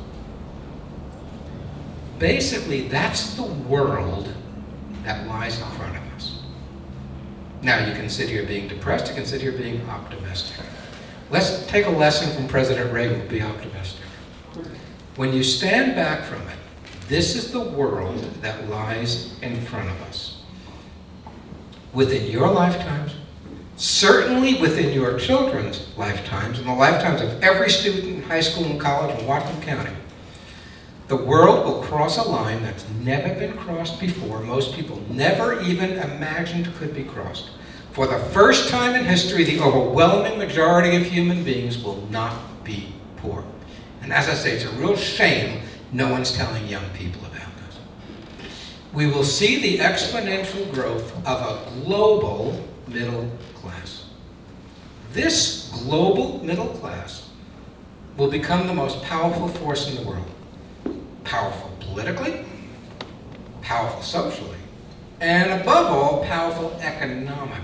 Basically, that's the world that lies in front of us. Now, you can sit here being depressed, you can sit here being optimistic. Let's take a lesson from President Reagan, be optimistic. When you stand back from it, this is the world that lies in front of us. Within your lifetimes, certainly within your children's lifetimes, and the lifetimes of every student in high school and college in Washington County, the world will cross a line that's never been crossed before, most people never even imagined could be crossed. For the first time in history, the overwhelming majority of human beings will not be poor. And as I say, it's a real shame no one's telling young people about this. We will see the exponential growth of a global middle class. This global middle class will become the most powerful force in the world. Powerful politically, powerful socially, and above all, powerful economically.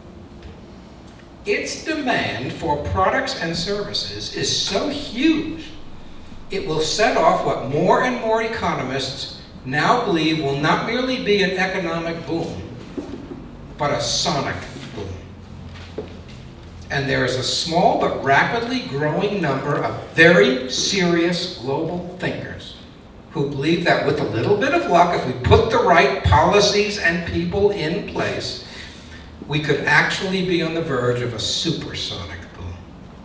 Its demand for products and services is so huge, it will set off what more and more economists now believe will not merely be an economic boom, but a sonic boom. And there is a small but rapidly growing number of very serious global thinkers who believe that with a little bit of luck, if we put the right policies and people in place, we could actually be on the verge of a supersonic boom.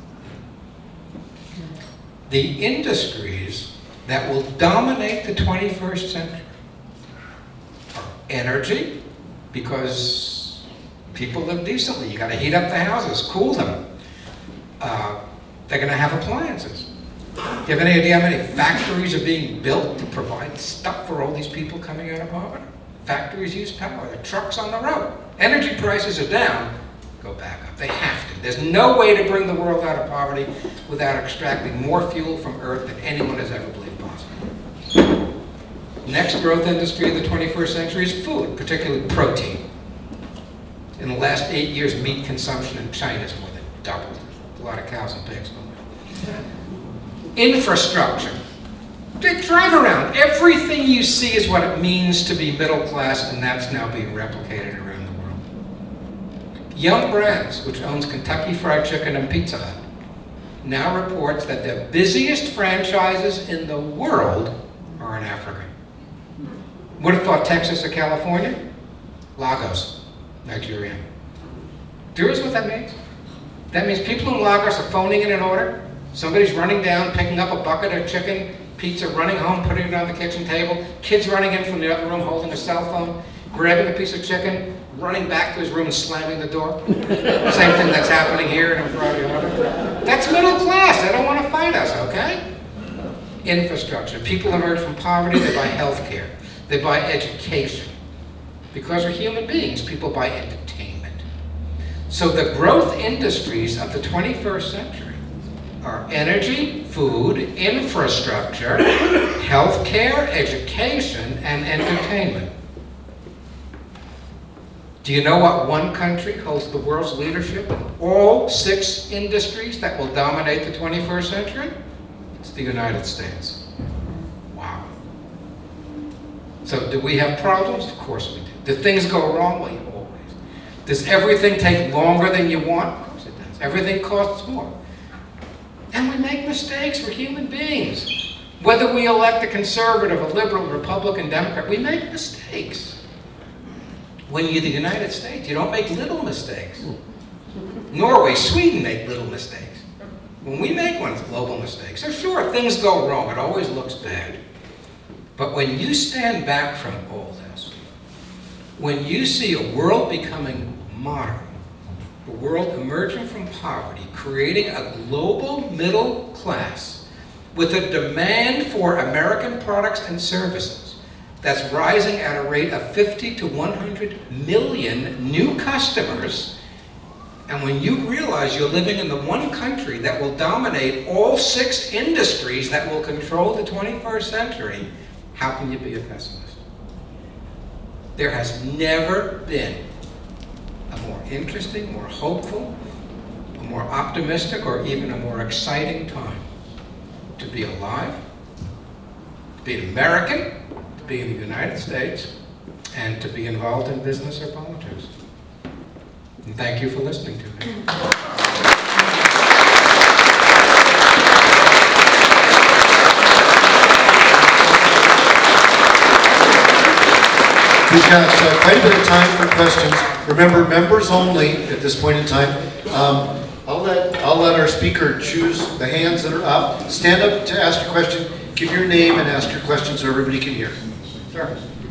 The industries that will dominate the 21st century are energy, because people live decently. You got to heat up the houses, cool them. They're going to have appliances. Do you have any idea how many factories are being built to provide stuff for all these people coming out of poverty? Factories use power. The trucks on the road. Energy prices are down. Go back up. They have to. There's no way to bring the world out of poverty without extracting more fuel from Earth than anyone has ever believed possible. Next growth industry of the 21st century is food, particularly protein. In the last 8 years, meat consumption in China has more than doubled. A lot of cows and pigs. Infrastructure. Drive around. Everything you see is what it means to be middle class, and that's now being replicated around the world. Yum Brands, which owns Kentucky Fried Chicken and Pizza Hut, now reports that the busiest franchises in the world are in Africa. Would have thought Texas or California? Lagos, Nigeria. Do you realize what that means? That means people in Lagos are phoning in an order. Somebody's running down, picking up a bucket of chicken, pizza, running home, putting it on the kitchen table, kids running in from the other room holding a cell phone, grabbing a piece of chicken, running back to his room and slamming the door. Same thing that's happening here in a variety of other. That's middle class. They don't want to fight us, okay? Infrastructure. People emerge from poverty, they buy health care. They buy education. Because we're human beings, people buy entertainment. So the growth industries of the 21st century are energy, food, infrastructure, healthcare, education, and entertainment. Do you know what one country holds the world's leadership in all 6 industries that will dominate the 21st century? It's the United States. Wow. So do we have problems? Of course we do. Do things go wrong? Well, always. Does everything take longer than you want? Of course it does. Everything costs more. And we make mistakes. We're human beings. Whether we elect a conservative, a liberal, Republican, Democrat, we make mistakes. When you're the United States, you don't make little mistakes. Norway, Sweden make little mistakes. When we make ones, global mistakes. So sure, things go wrong. It always looks bad. But when you stand back from all this, when you see a world becoming modern, a world emerging from poverty, creating a global middle class with a demand for American products and services that's rising at a rate of 50 to 100 million new customers, and when you realize you're living in the one country that will dominate all 6 industries that will control the 21st century, how can you be a pessimist? There has never been a more interesting, more hopeful, a more optimistic, or even a more exciting time to be alive, to be an American, to be in the United States, and to be involved in business or politics. And thank you for listening to me. We've got quite a bit of time for questions. Remember, members only at this point in time. I'll let our speaker choose the hands that are up. Stand up to ask your question. Give your name and ask your question so everybody can hear. Sir.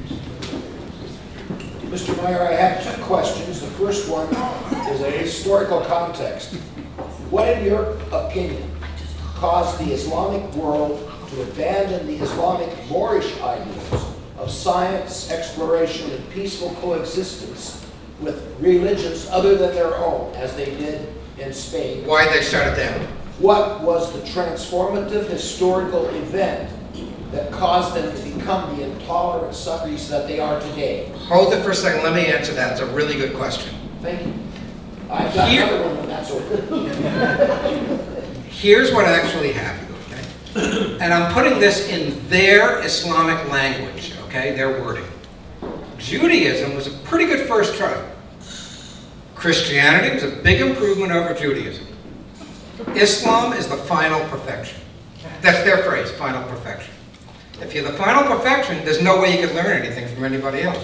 Mr. Meyer, I have 2 questions. The first one is a historical context. What, in your opinion, caused the Islamic world to abandon the Islamic Moorish ideals of science, exploration, and peaceful coexistence with religions other than their own, as they did in Spain? Why did they shut it down? What was the transformative historical event that caused them to become the intolerant suckers that they are today? Hold it for a second. Let me answer that. It's a really good question. Thank you. I've got another one when that's over. Here's what actually happened, okay? And I'm putting this in their Islamic language, okay? Their wording. Judaism was a pretty good first try. Christianity was a big improvement over Judaism. Islam is the final perfection. That's their phrase, final perfection. If you're the final perfection, there's no way you could learn anything from anybody else.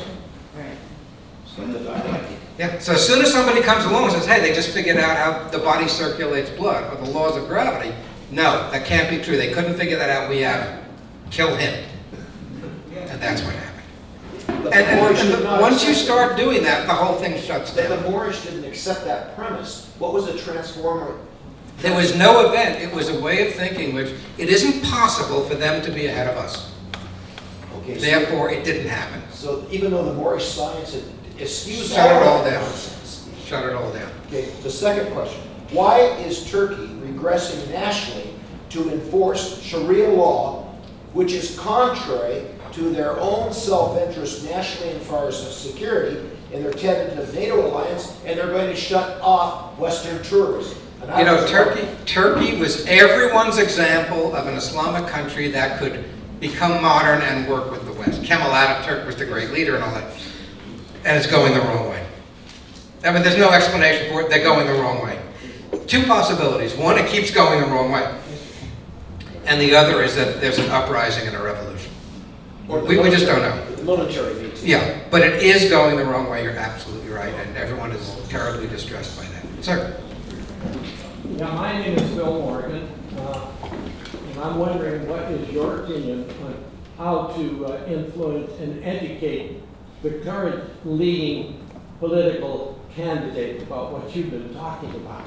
Yeah. So as soon as somebody comes along and says, hey, they just figured out how the body circulates blood, or the laws of gravity, no, that can't be true. They couldn't figure that out. We have it. Kill him. And that's what happened. And once you start doing that, the whole thing shuts down. The Moorish didn't accept that premise. What was the transformer? There was no event. It was a way of thinking which it isn't possible for them to be ahead of us. Okay, Therefore, it didn't happen. So even though the Moorish science excused Shut it all that down. nonsense. Shut it all down. Okay, the second question. Why is Turkey regressing nationally to enforce Sharia law, which is contrary to their own self-interest nationally as far as security in their tentative NATO alliance, and they're going to shut off Western tourism? You know, Turkey was everyone's example of an Islamic country that could become modern and work with the West. Kemal Ataturk was the great leader and all that. And it's going the wrong way. I mean, there's no explanation for it. They're going the wrong way. 2 possibilities. One, it keeps going the wrong way. And the other is that there's an uprising and a revolution. We just don't know. The military means. Yeah, but it is going the wrong way. You're absolutely right. And everyone is terribly distressed by that. Sir? Yeah, my name is Phil Morgan, and I'm wondering what is your opinion on how to influence and educate the current leading political candidate about what you've been talking about?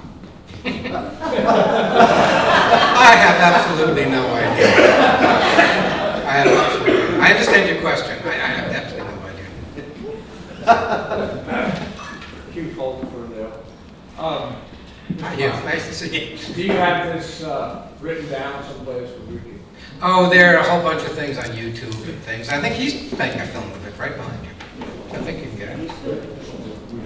I have absolutely no idea. I understand your question. I have absolutely no idea. Hugh Colton for there. Yeah, nice to see you. Do you have this written down someplace for reading? Oh, there are a whole bunch of things on YouTube and things. I think he's making a film of it right behind you. I think you can get it.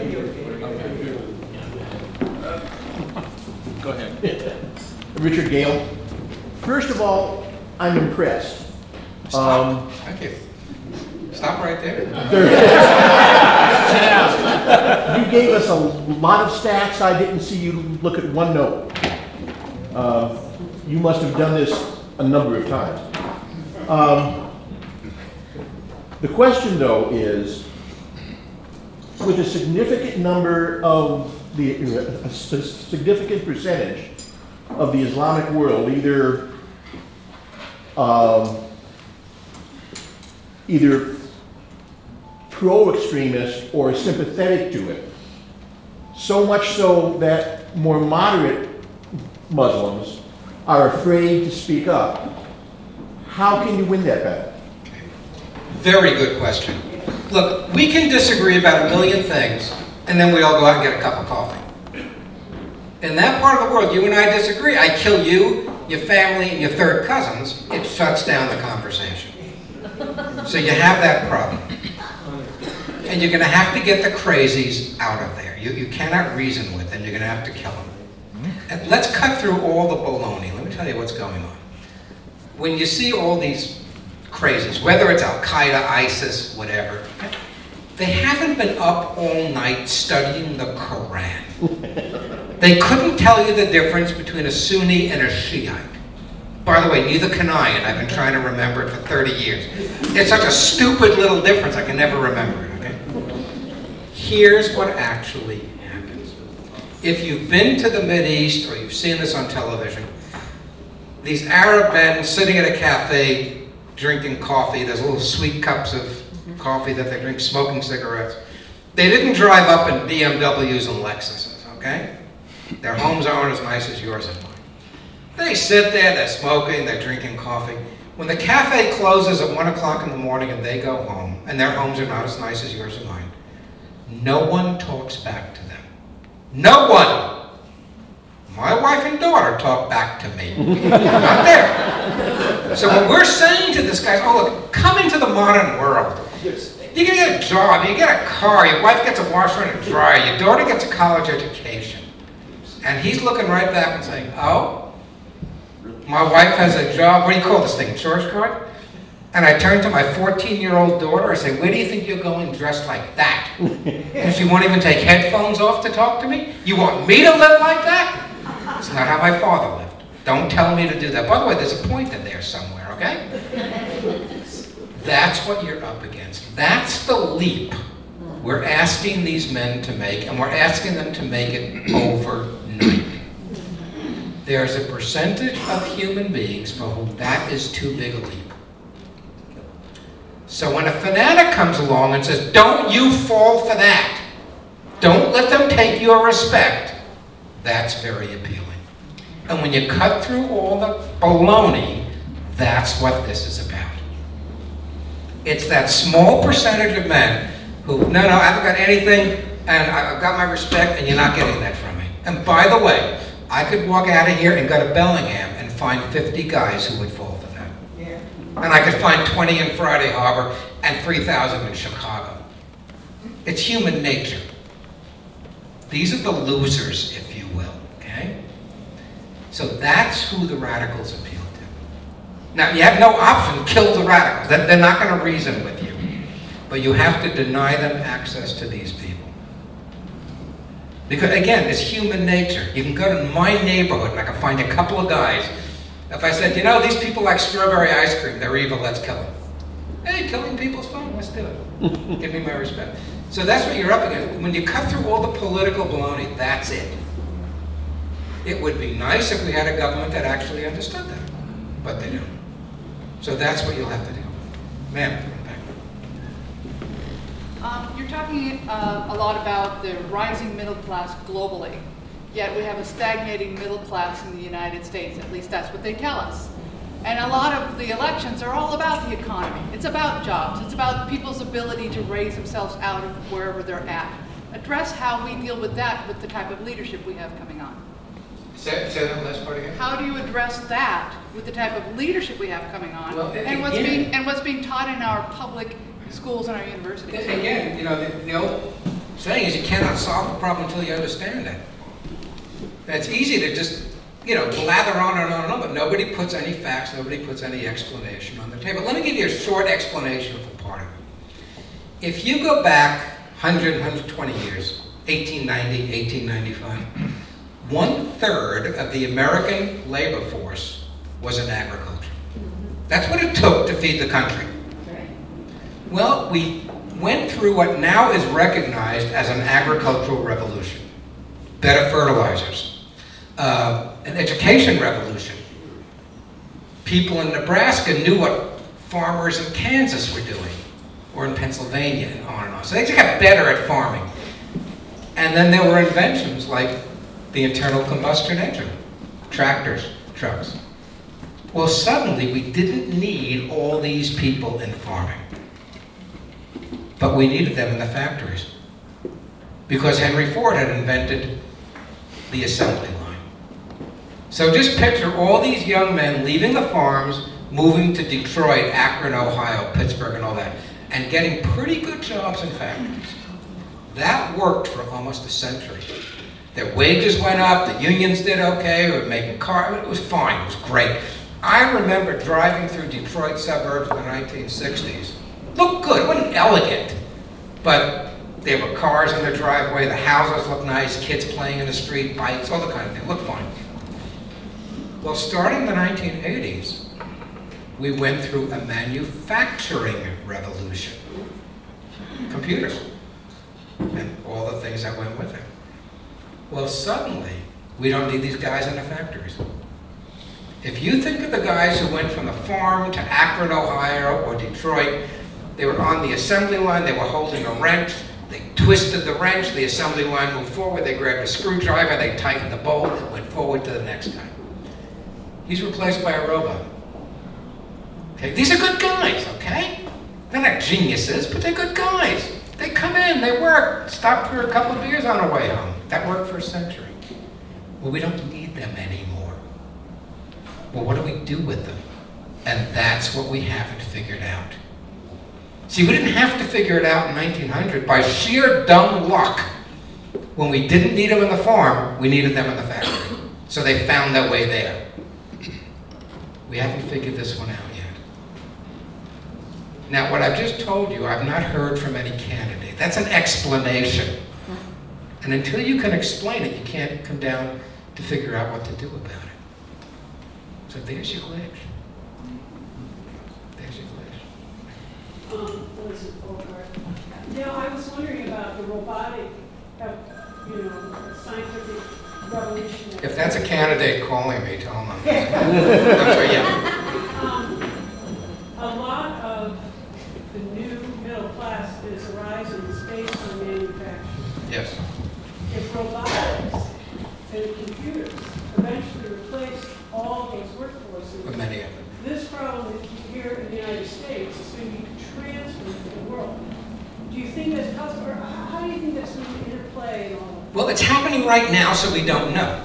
Go ahead. Richard Gale. First of all, I'm impressed. Stop. Thank you. Stop right there. You gave us a lot of stats. I didn't see you look at one note. You must have done this a number of times. The question, though, is, with a significant number of a significant percentage of the Islamic world either pro-extremist or sympathetic to it, so much so that more moderate Muslims are afraid to speak up. How can you win that battle? Very good question. Look, we can disagree about a million things, and then we all go out and get a cup of coffee. In that part of the world, you and I disagree. I kill you, your family, and your third cousins. It shuts down the conversation. So you have that problem. And you're going to have to get the crazies out of there. You cannot reason with them. You're going to have to kill them. And let's cut through all the baloney. Let me tell you what's going on. When you see all these crazies, whether it's Al-Qaeda, ISIS, whatever, they haven't been up all night studying the Quran. They couldn't tell you the difference between a Sunni and a Shiite. By the way, neither can I, and I've been trying to remember it for 30 years. It's such a stupid little difference, I can never remember it, okay? Here's what actually happens. If you've been to the Mideast, or you've seen this on television, these Arab men sitting at a cafe, drinking coffee, there's little sweet cups of coffee that they drink, smoking cigarettes. They didn't drive up in BMWs and Lexuses, okay? Their homes aren't as nice as yours and mine. They sit there, they're smoking, they're drinking coffee. When the cafe closes at 1 o'clock in the morning and they go home, and their homes are not as nice as yours and mine, no one talks back to them. No one! My wife and daughter talk back to me. Not there. So what we're saying to this guy is, oh look, come into the modern world. You can get a job, you get a car, your wife gets a washer and a dryer, your daughter gets a college education. And he's looking right back and saying, oh, my wife has a job, what do you call this thing, insurance card? And I turn to my 14-year-old daughter and say, where do you think you're going dressed like that? And she won't even take headphones off to talk to me? You want me to live like that? It's not how my father lived. Don't tell me to do that. By the way, there's a point in there somewhere, okay? That's what you're up against. That's the leap we're asking these men to make, and we're asking them to make it overnight. There's a percentage of human beings for whom that is too big a leap. So when a fanatic comes along and says, don't you fall for that, don't let them take your respect, that's very appealing. And when you cut through all the baloney, that's what this is about. It's that small percentage of men who, no, I haven't got anything, and I've got my respect, and you're not getting that from me. And by the way, I could walk out of here and go to Bellingham and find 50 guys who would fall for that. Yeah. And I could find 20 in Friday Harbor and 3,000 in Chicago. It's human nature. These are the losers, if you will, okay? So that's who the radicals appeal to. Now, you have no option, kill the radicals. They're not going to reason with you. But you have to deny them access to these people. Because again, it's human nature. You can go to my neighborhood and I can find a couple of guys. If I said, you know, these people like strawberry ice cream, they're evil, let's kill them. Hey, killing people's fun, let's do it. Give me my respect. So that's what you're up against. When you cut through all the political baloney, that's it. It would be nice if we had a government that actually understood that, but they don't. So that's what you'll have to do. Ma'am. You're talking a lot about the rising middle class globally, yet we have a stagnating middle class in the United States. At least that's what they tell us. And a lot of the elections are all about the economy. It's about jobs. It's about people's ability to raise themselves out of wherever they're at. Address how we deal with that with the type of leadership we have coming on. Say that last part again. How do you address that with the type of leadership we have coming on, well, and what's being taught in our public schools and our universities? Again, you know, the old saying is you cannot solve a problem until you understand it. And it's easy to just, you know, blather on and on and on, but nobody puts any facts, nobody puts any explanation on the table. Let me give you a short explanation of a part of it. If you go back 100, 120 years, 1890, 1895, 1/3 of the American labor force was in agriculture. That's what it took to feed the country. Well, we went through what now is recognized as an agricultural revolution. Better fertilizers, an education revolution. People in Nebraska knew what farmers in Kansas were doing, or in Pennsylvania, and on and on. So they just got better at farming. And then there were inventions like the internal combustion engine, tractors, trucks. Well, suddenly we didn't need all these people in farming, but we needed them in the factories because Henry Ford had invented the assembly line. So just picture all these young men leaving the farms, moving to Detroit, Akron, Ohio, Pittsburgh, and all that, and getting pretty good jobs in factories. That worked for almost a century. Their wages went up, the unions did okay, we were making cars, it was fine, it was great. I remember driving through Detroit suburbs in the 1960s. Looked good, it wasn't elegant, but there were cars in the driveway, the houses looked nice, kids playing in the street, bikes, all the kind of thing, looked fine. Well, starting in the 1980s, we went through a manufacturing revolution. Computers, and all the things that went with it. Well, suddenly, we don't need these guys in the factories. If you think of the guys who went from the farm to Akron, Ohio, or Detroit, they were on the assembly line, they were holding a wrench, they twisted the wrench, the assembly line moved forward, they grabbed a screwdriver, they tightened the bolt, and went forward to the next guy. He's replaced by a robot. Okay? These are good guys, okay? They're not geniuses, but they're good guys. They come in, they work, stop for a couple of beers on the way home. That worked for a century. Well, we don't need them anymore. Well, what do we do with them? And that's what we haven't figured out. See, we didn't have to figure it out in 1900. By sheer dumb luck, when we didn't need them in the farm, we needed them in the factory. So they found their way there. We haven't figured this one out yet. Now, what I've just told you, I've not heard from any candidate. That's an explanation. And until you can explain it, you can't come down to figure out what to do about it. So there's your glitch. There's your glitch. Now, I was wondering about the robotic, scientific revolution. If that's a candidate calling me, tell them I'm sorry, yeah. A lot of the new middle class is arising based on manufacturing. Yes. If robotics and computers eventually replace all those workforces, But many of them. this problem here in the United States is going to be transferred to the world. Do you think that's possible, or how do you think that's going to interplay and all? Well, it's happening right now, so we don't know.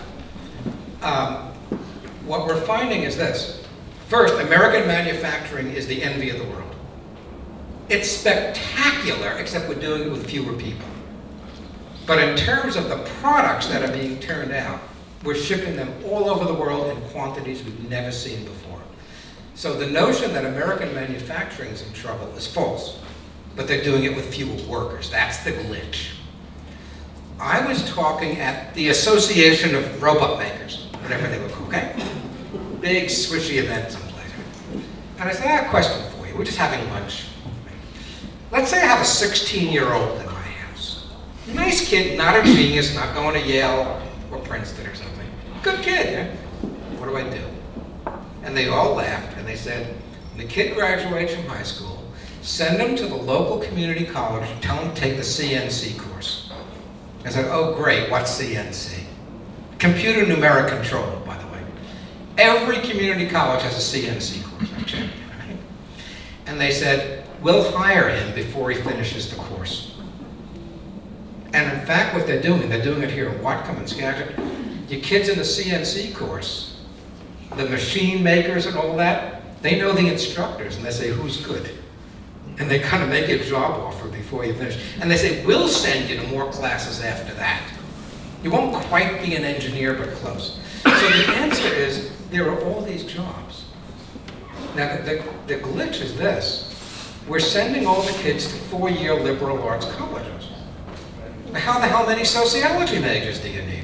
What we're finding is this. First, American manufacturing is the envy of the world. It's spectacular, except we're doing it with fewer people. But in terms of the products that are being turned out, we're shipping them all over the world in quantities we've never seen before. So the notion that American manufacturing is in trouble is false. But they're doing it with fewer workers. That's the glitch. I was talking at the Association of Robot Makers, whatever they were called, okay? Big, swishy event someplace. And I said, I have a question for you. We're just having lunch. Let's say I have a 16-year-old in my house. Nice kid, not a genius, not going to Yale or Princeton or something. Good kid, yeah? What do I do? And they all laughed, and they said, when the kid graduates from high school, send him to the local community college and tell him to take the CNC course. I said, oh great, what's CNC? Computer numeric control, by the way. Every community college has a CNC course, I checked, right? And they said, we'll hire him before he finishes the course. And in fact, what they're doing it here in Whatcom and Skagit. Your kids in the CNC course, the machine makers and all that, they know the instructors, and they say, who's good? And they kind of make you a job offer before you finish. And they say, we'll send you to more classes after that. You won't quite be an engineer, but close. So the answer is, there are all these jobs. Now, the glitch is this. We're sending all the kids to 4-year liberal arts colleges. How the hell many sociology majors do you need?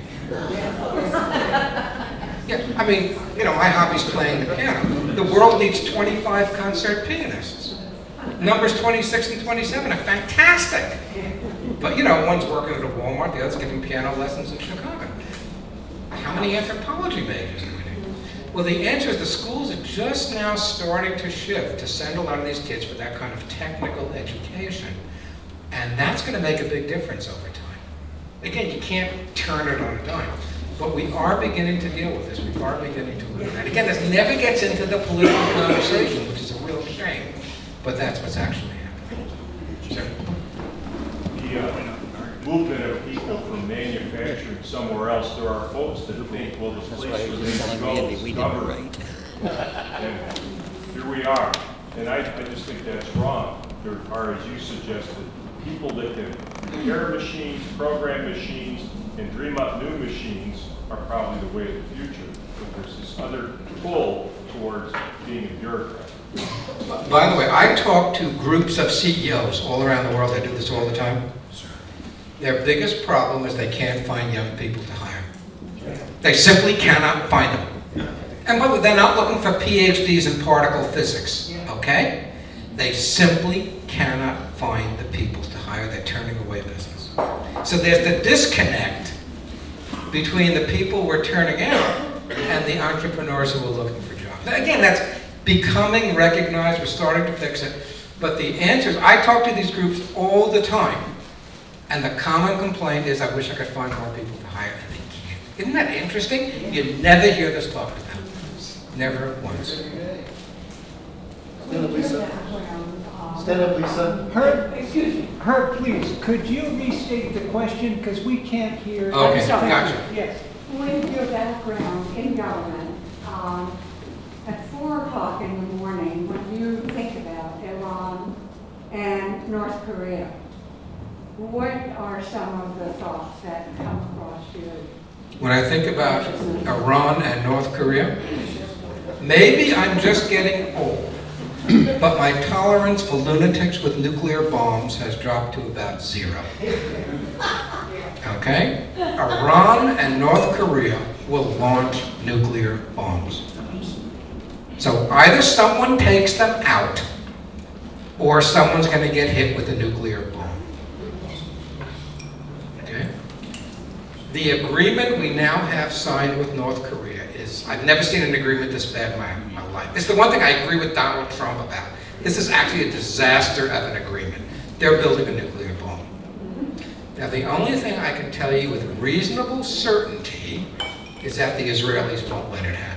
Yeah, I mean, you know, my hobby's playing the piano. The world needs 25 concert pianists. Numbers 26 and 27 are fantastic. But, you know, one's working at a Walmart, the other's giving piano lessons in Chicago. How many anthropology majors do we need? Well, the answer is the schools are just now starting to shift to send a lot of these kids for that kind of technical education. And that's going to make a big difference over time. Again, you can't turn it on a dime. But we are beginning to deal with this. We are beginning to learn. And again, this never gets into the political conversation, which is a real shame. But that's what's actually happening. Sir? The movement of people from manufacturing somewhere else, there are folks that think, well, this place where they go is government. And here we are. And I just think that's wrong. There are, as you suggested, people that can repair machines, program machines, and dream up new machines are probably the way of the future. But there's this other pull towards being a bureaucrat. By the way, I talk to groups of CEOs all around the world. I do this all the time. Their biggest problem is they can't find young people to hire. They simply cannot find them. And by the way, they're not looking for PhDs in particle physics, okay? They simply cannot find the people to hire. They're turning away business. So there's the disconnect between the people we're turning out and the entrepreneurs who are looking for jobs. Now, again, that's becoming recognized. We're starting to fix it. But the answer is, I talk to these groups all the time. And the common complaint is, I wish I could find more people to hire, and they can't. Isn't that interesting? You never hear this talked about. Never once. Stand up, Lisa. Stand up, Lisa. Herb, excuse me. Herb, please, could you restate the question? Because we can't hear. Okay, gotcha. Yes. With your background in government, at 4 o'clock in the morning, when you think about Iran and North Korea, what are some of the thoughts that come across you? When I think about Iran and North Korea, maybe I'm just getting old, but my tolerance for lunatics with nuclear bombs has dropped to about 0. Okay? Iran and North Korea will launch nuclear bombs. So either someone takes them out, or someone's going to get hit with a nuclear bomb. Okay? The agreement we now have signed with North Korea is, I've never seen an agreement this bad in my life. It's the one thing I agree with Donald Trump about. This is actually a disaster of an agreement. They're building a nuclear bomb. Now, the only thing I can tell you with reasonable certainty is that the Israelis won't let it happen.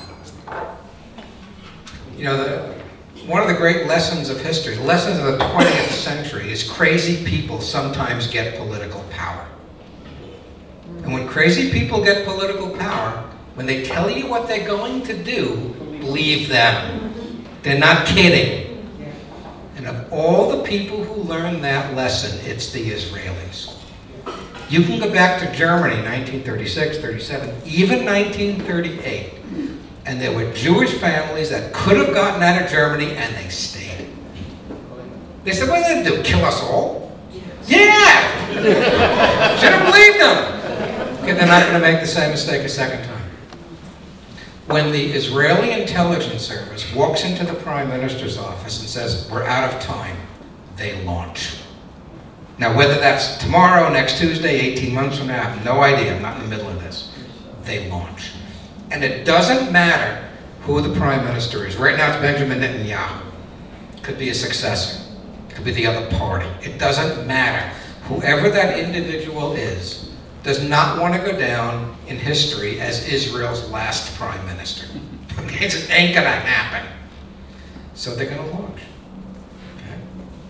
You know, one of the great lessons of history, lessons of the 20th century, is crazy people sometimes get political power. And when crazy people get political power, when they tell you what they're going to do, believe them. They're not kidding. And of all the people who learned that lesson, it's the Israelis. You can go back to Germany, 1936, 37, even 1938. And there were Jewish families that could have gotten out of Germany, and they stayed. They said, what are they going to do, kill us all? Yeah! Should have believed them. Okay, they're not going to make the same mistake a second time. When the Israeli intelligence service walks into the Prime Minister's office and says, we're out of time, they launch. Now, whether that's tomorrow, next Tuesday, 18 months from now, I have no idea. I'm not in the middle of this. They launch. And it doesn't matter who the Prime Minister is. Right now it's Benjamin Netanyahu. Could be a successor. Could be the other party. It doesn't matter. Whoever that individual is does not want to go down in history as Israel's last Prime Minister. Okay? It just ain't gonna happen. So they're gonna launch. Okay?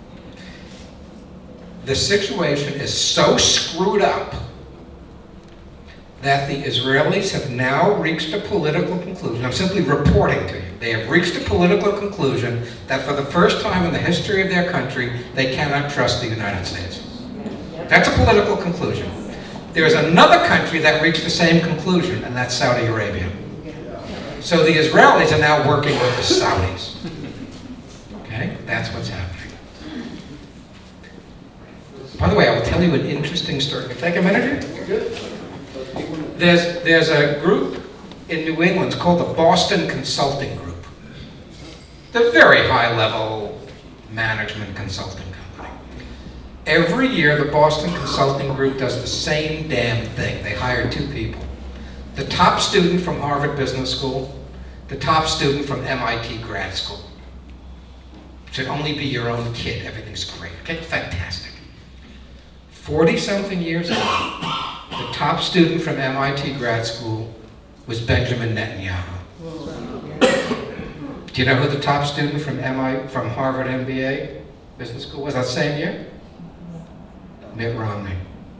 The situation is so screwed up that the Israelis have now reached a political conclusion. I'm simply reporting to you. They have reached a political conclusion that for the first time in the history of their country, they cannot trust the United States. That's a political conclusion. There's another country that reached the same conclusion, and that's Saudi Arabia. So the Israelis are now working with the Saudis. Okay? That's what's happening. By the way, I will tell you an interesting story. Can I take a minute here? There's a group in New England called the Boston Consulting Group. They're a very high-level management consulting company. Every year, the Boston Consulting Group does the same damn thing. They hire 2 people. The top student from Harvard Business School, the top student from MIT grad school. Should only be your own kid. Everything's great. Okay, fantastic. 40-something years ago, the top student from MIT grad school was Benjamin Netanyahu. Do you know who the top student from Harvard MBA business school was that same year? Mitt Romney.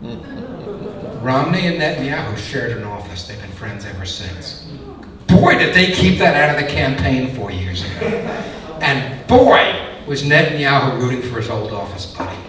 Romney and Netanyahu shared an office. They've been friends ever since. Boy, did they keep that out of the campaign 4 years ago. And boy, was Netanyahu rooting for his old office buddy.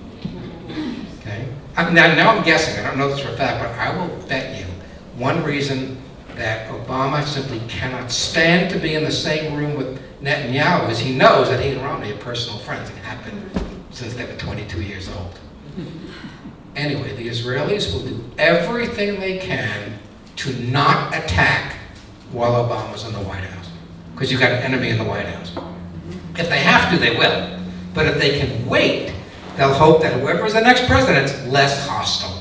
Okay? Now I'm guessing, I don't know this for a fact, but I will bet you one reason that Obama simply cannot stand to be in the same room with Netanyahu is he knows that he and Romney are personal friends and have been since they were 22 years old. Anyway, the Israelis will do everything they can to not attack while Obama's in the White House. Because you've got an enemy in the White House. If they have to, they will. But if they can wait, they'll hope that whoever is the next president's less hostile.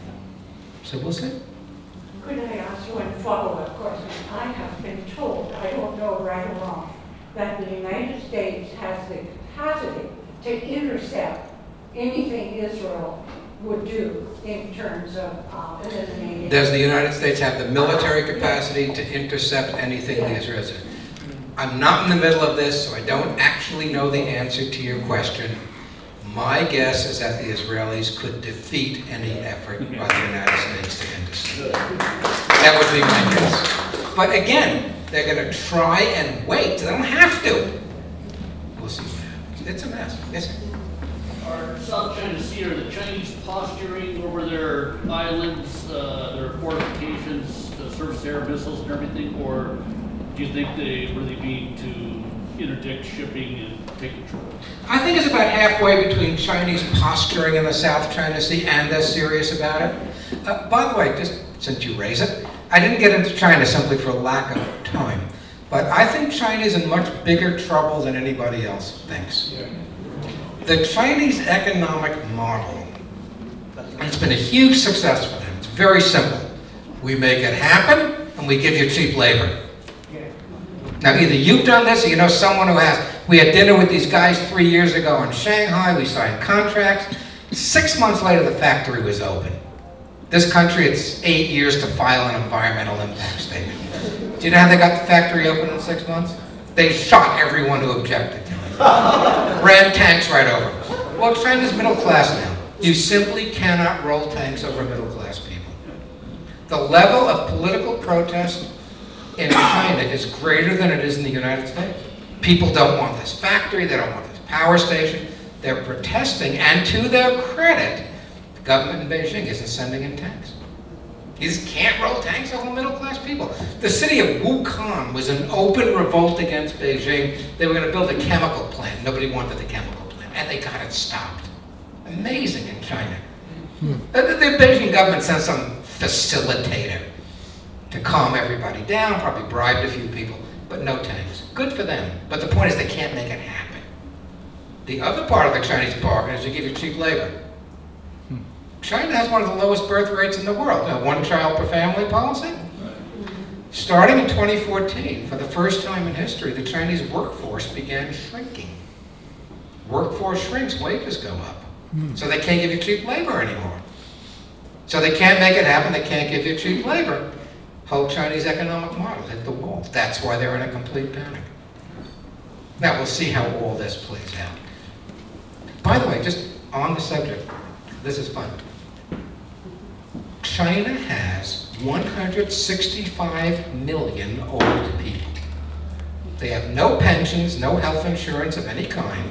So we'll see. Could I ask you one follow-up question? I have been told, I don't know right or wrong, that the United States has the capacity to intercept anything Israel would do in terms of eliminating. Does the United States have the military capacity to intercept anything the Israelis do? I'm not in the middle of this, so I don't actually know the answer to your question. My guess is that the Israelis could defeat any effort by the United States to intercept. That would be my guess. But again, they're going to try and wait. They don't have to. We'll see what happens. It's a mess. Yes, sir. Are South China Sea, are the Chinese posturing over their islands, their fortifications, surface air missiles and everything, or do you think they really mean to interdict shipping and take control? I think it's about halfway between Chinese posturing in the South China Sea and they're serious about it. By the way, just since you raise it, I didn't get into China simply for lack of time. But I think China's in much bigger trouble than anybody else thinks. The Chinese economic model, it's been a huge success for them. It's very simple. We make it happen and we give you cheap labor. Now, either you've done this or you know someone who has. We had dinner with these guys 3 years ago in Shanghai. We signed contracts. 6 months later, the factory was open. This country, it's 8 years to file an environmental impact statement. Do you know how they got the factory open in 6 months? They shot everyone who objected to it. Ran tanks right over them. Well, China's middle class now. You simply cannot roll tanks over middle class people. The level of political protest in China is greater than it is in the United States. People don't want this factory, they don't want this power station. They're protesting, and to their credit, the government in Beijing isn't sending in tanks. You just can't roll tanks over middle-class people. The city of Wuhan was an open revolt against Beijing. They were going to build a chemical plant. Nobody wanted the chemical plant, and they got it stopped. Amazing in China. The Beijing government sent some facilitator to calm everybody down, probably bribed a few people, but no tanks. Good for them. But the point is they can't make it happen. The other part of the Chinese bargain is to give you cheap labor. China has one of the lowest birth rates in the world. A one-child per family policy. Starting in 2014, for the first time in history, the Chinese workforce began shrinking. Workforce shrinks, wages go up. So they can't give you cheap labor anymore. So they can't make it happen, they can't give you cheap labor. Whole Chinese economic model hit the wall. That's why they're in a complete panic. Now we'll see how all this plays out. By the way, just on the subject, this is fun. China has 165 million old people. They have no pensions, no health insurance of any kind,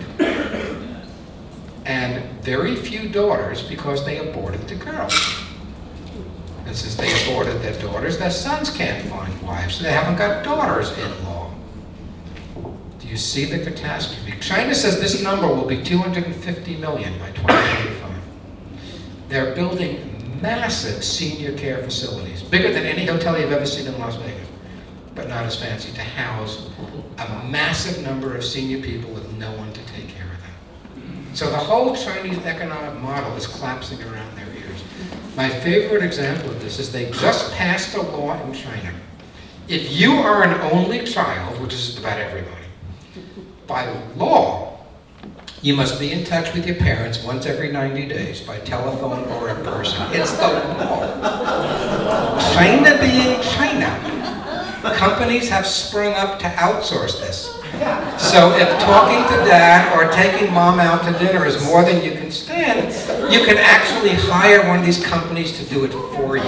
and very few daughters because they aborted the girls. And since they aborted their daughters, their sons can't find wives, so they haven't got daughters-in-law. Do you see the catastrophe? China says this number will be 250 million by 2025. They're building massive senior care facilities, bigger than any hotel you've ever seen in Las Vegas, but not as fancy, to house a massive number of senior people with no one to take care of them. So the whole Chinese economic model is collapsing around their ears. My favorite example of this is they just passed a law in China. If you are an only child, which is about everybody, by law, you must be in touch with your parents once every 90 days by telephone or in person. It's the law. China being China, companies have sprung up to outsource this. So if talking to dad or taking mom out to dinner is more than you can stand, you can actually hire one of these companies to do it for you.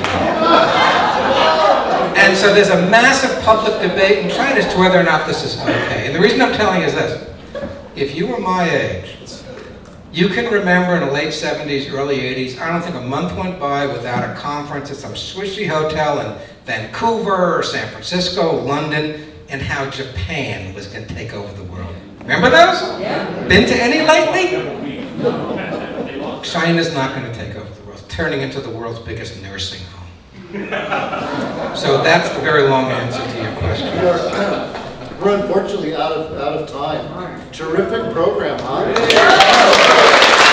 And so there's a massive public debate in China as to whether or not this is okay. And the reason I'm telling you is this. If you were my age, you can remember in the late 70s, early 80s, I don't think a month went by without a conference at some swishy hotel in Vancouver or San Francisco, London, and how Japan was going to take over the world. Remember those? Yeah. Been to any lately? China's not going to take over the world, turning into the world's biggest nursing home. So that's the very long answer to your question. We're unfortunately out of time. Terrific program, huh?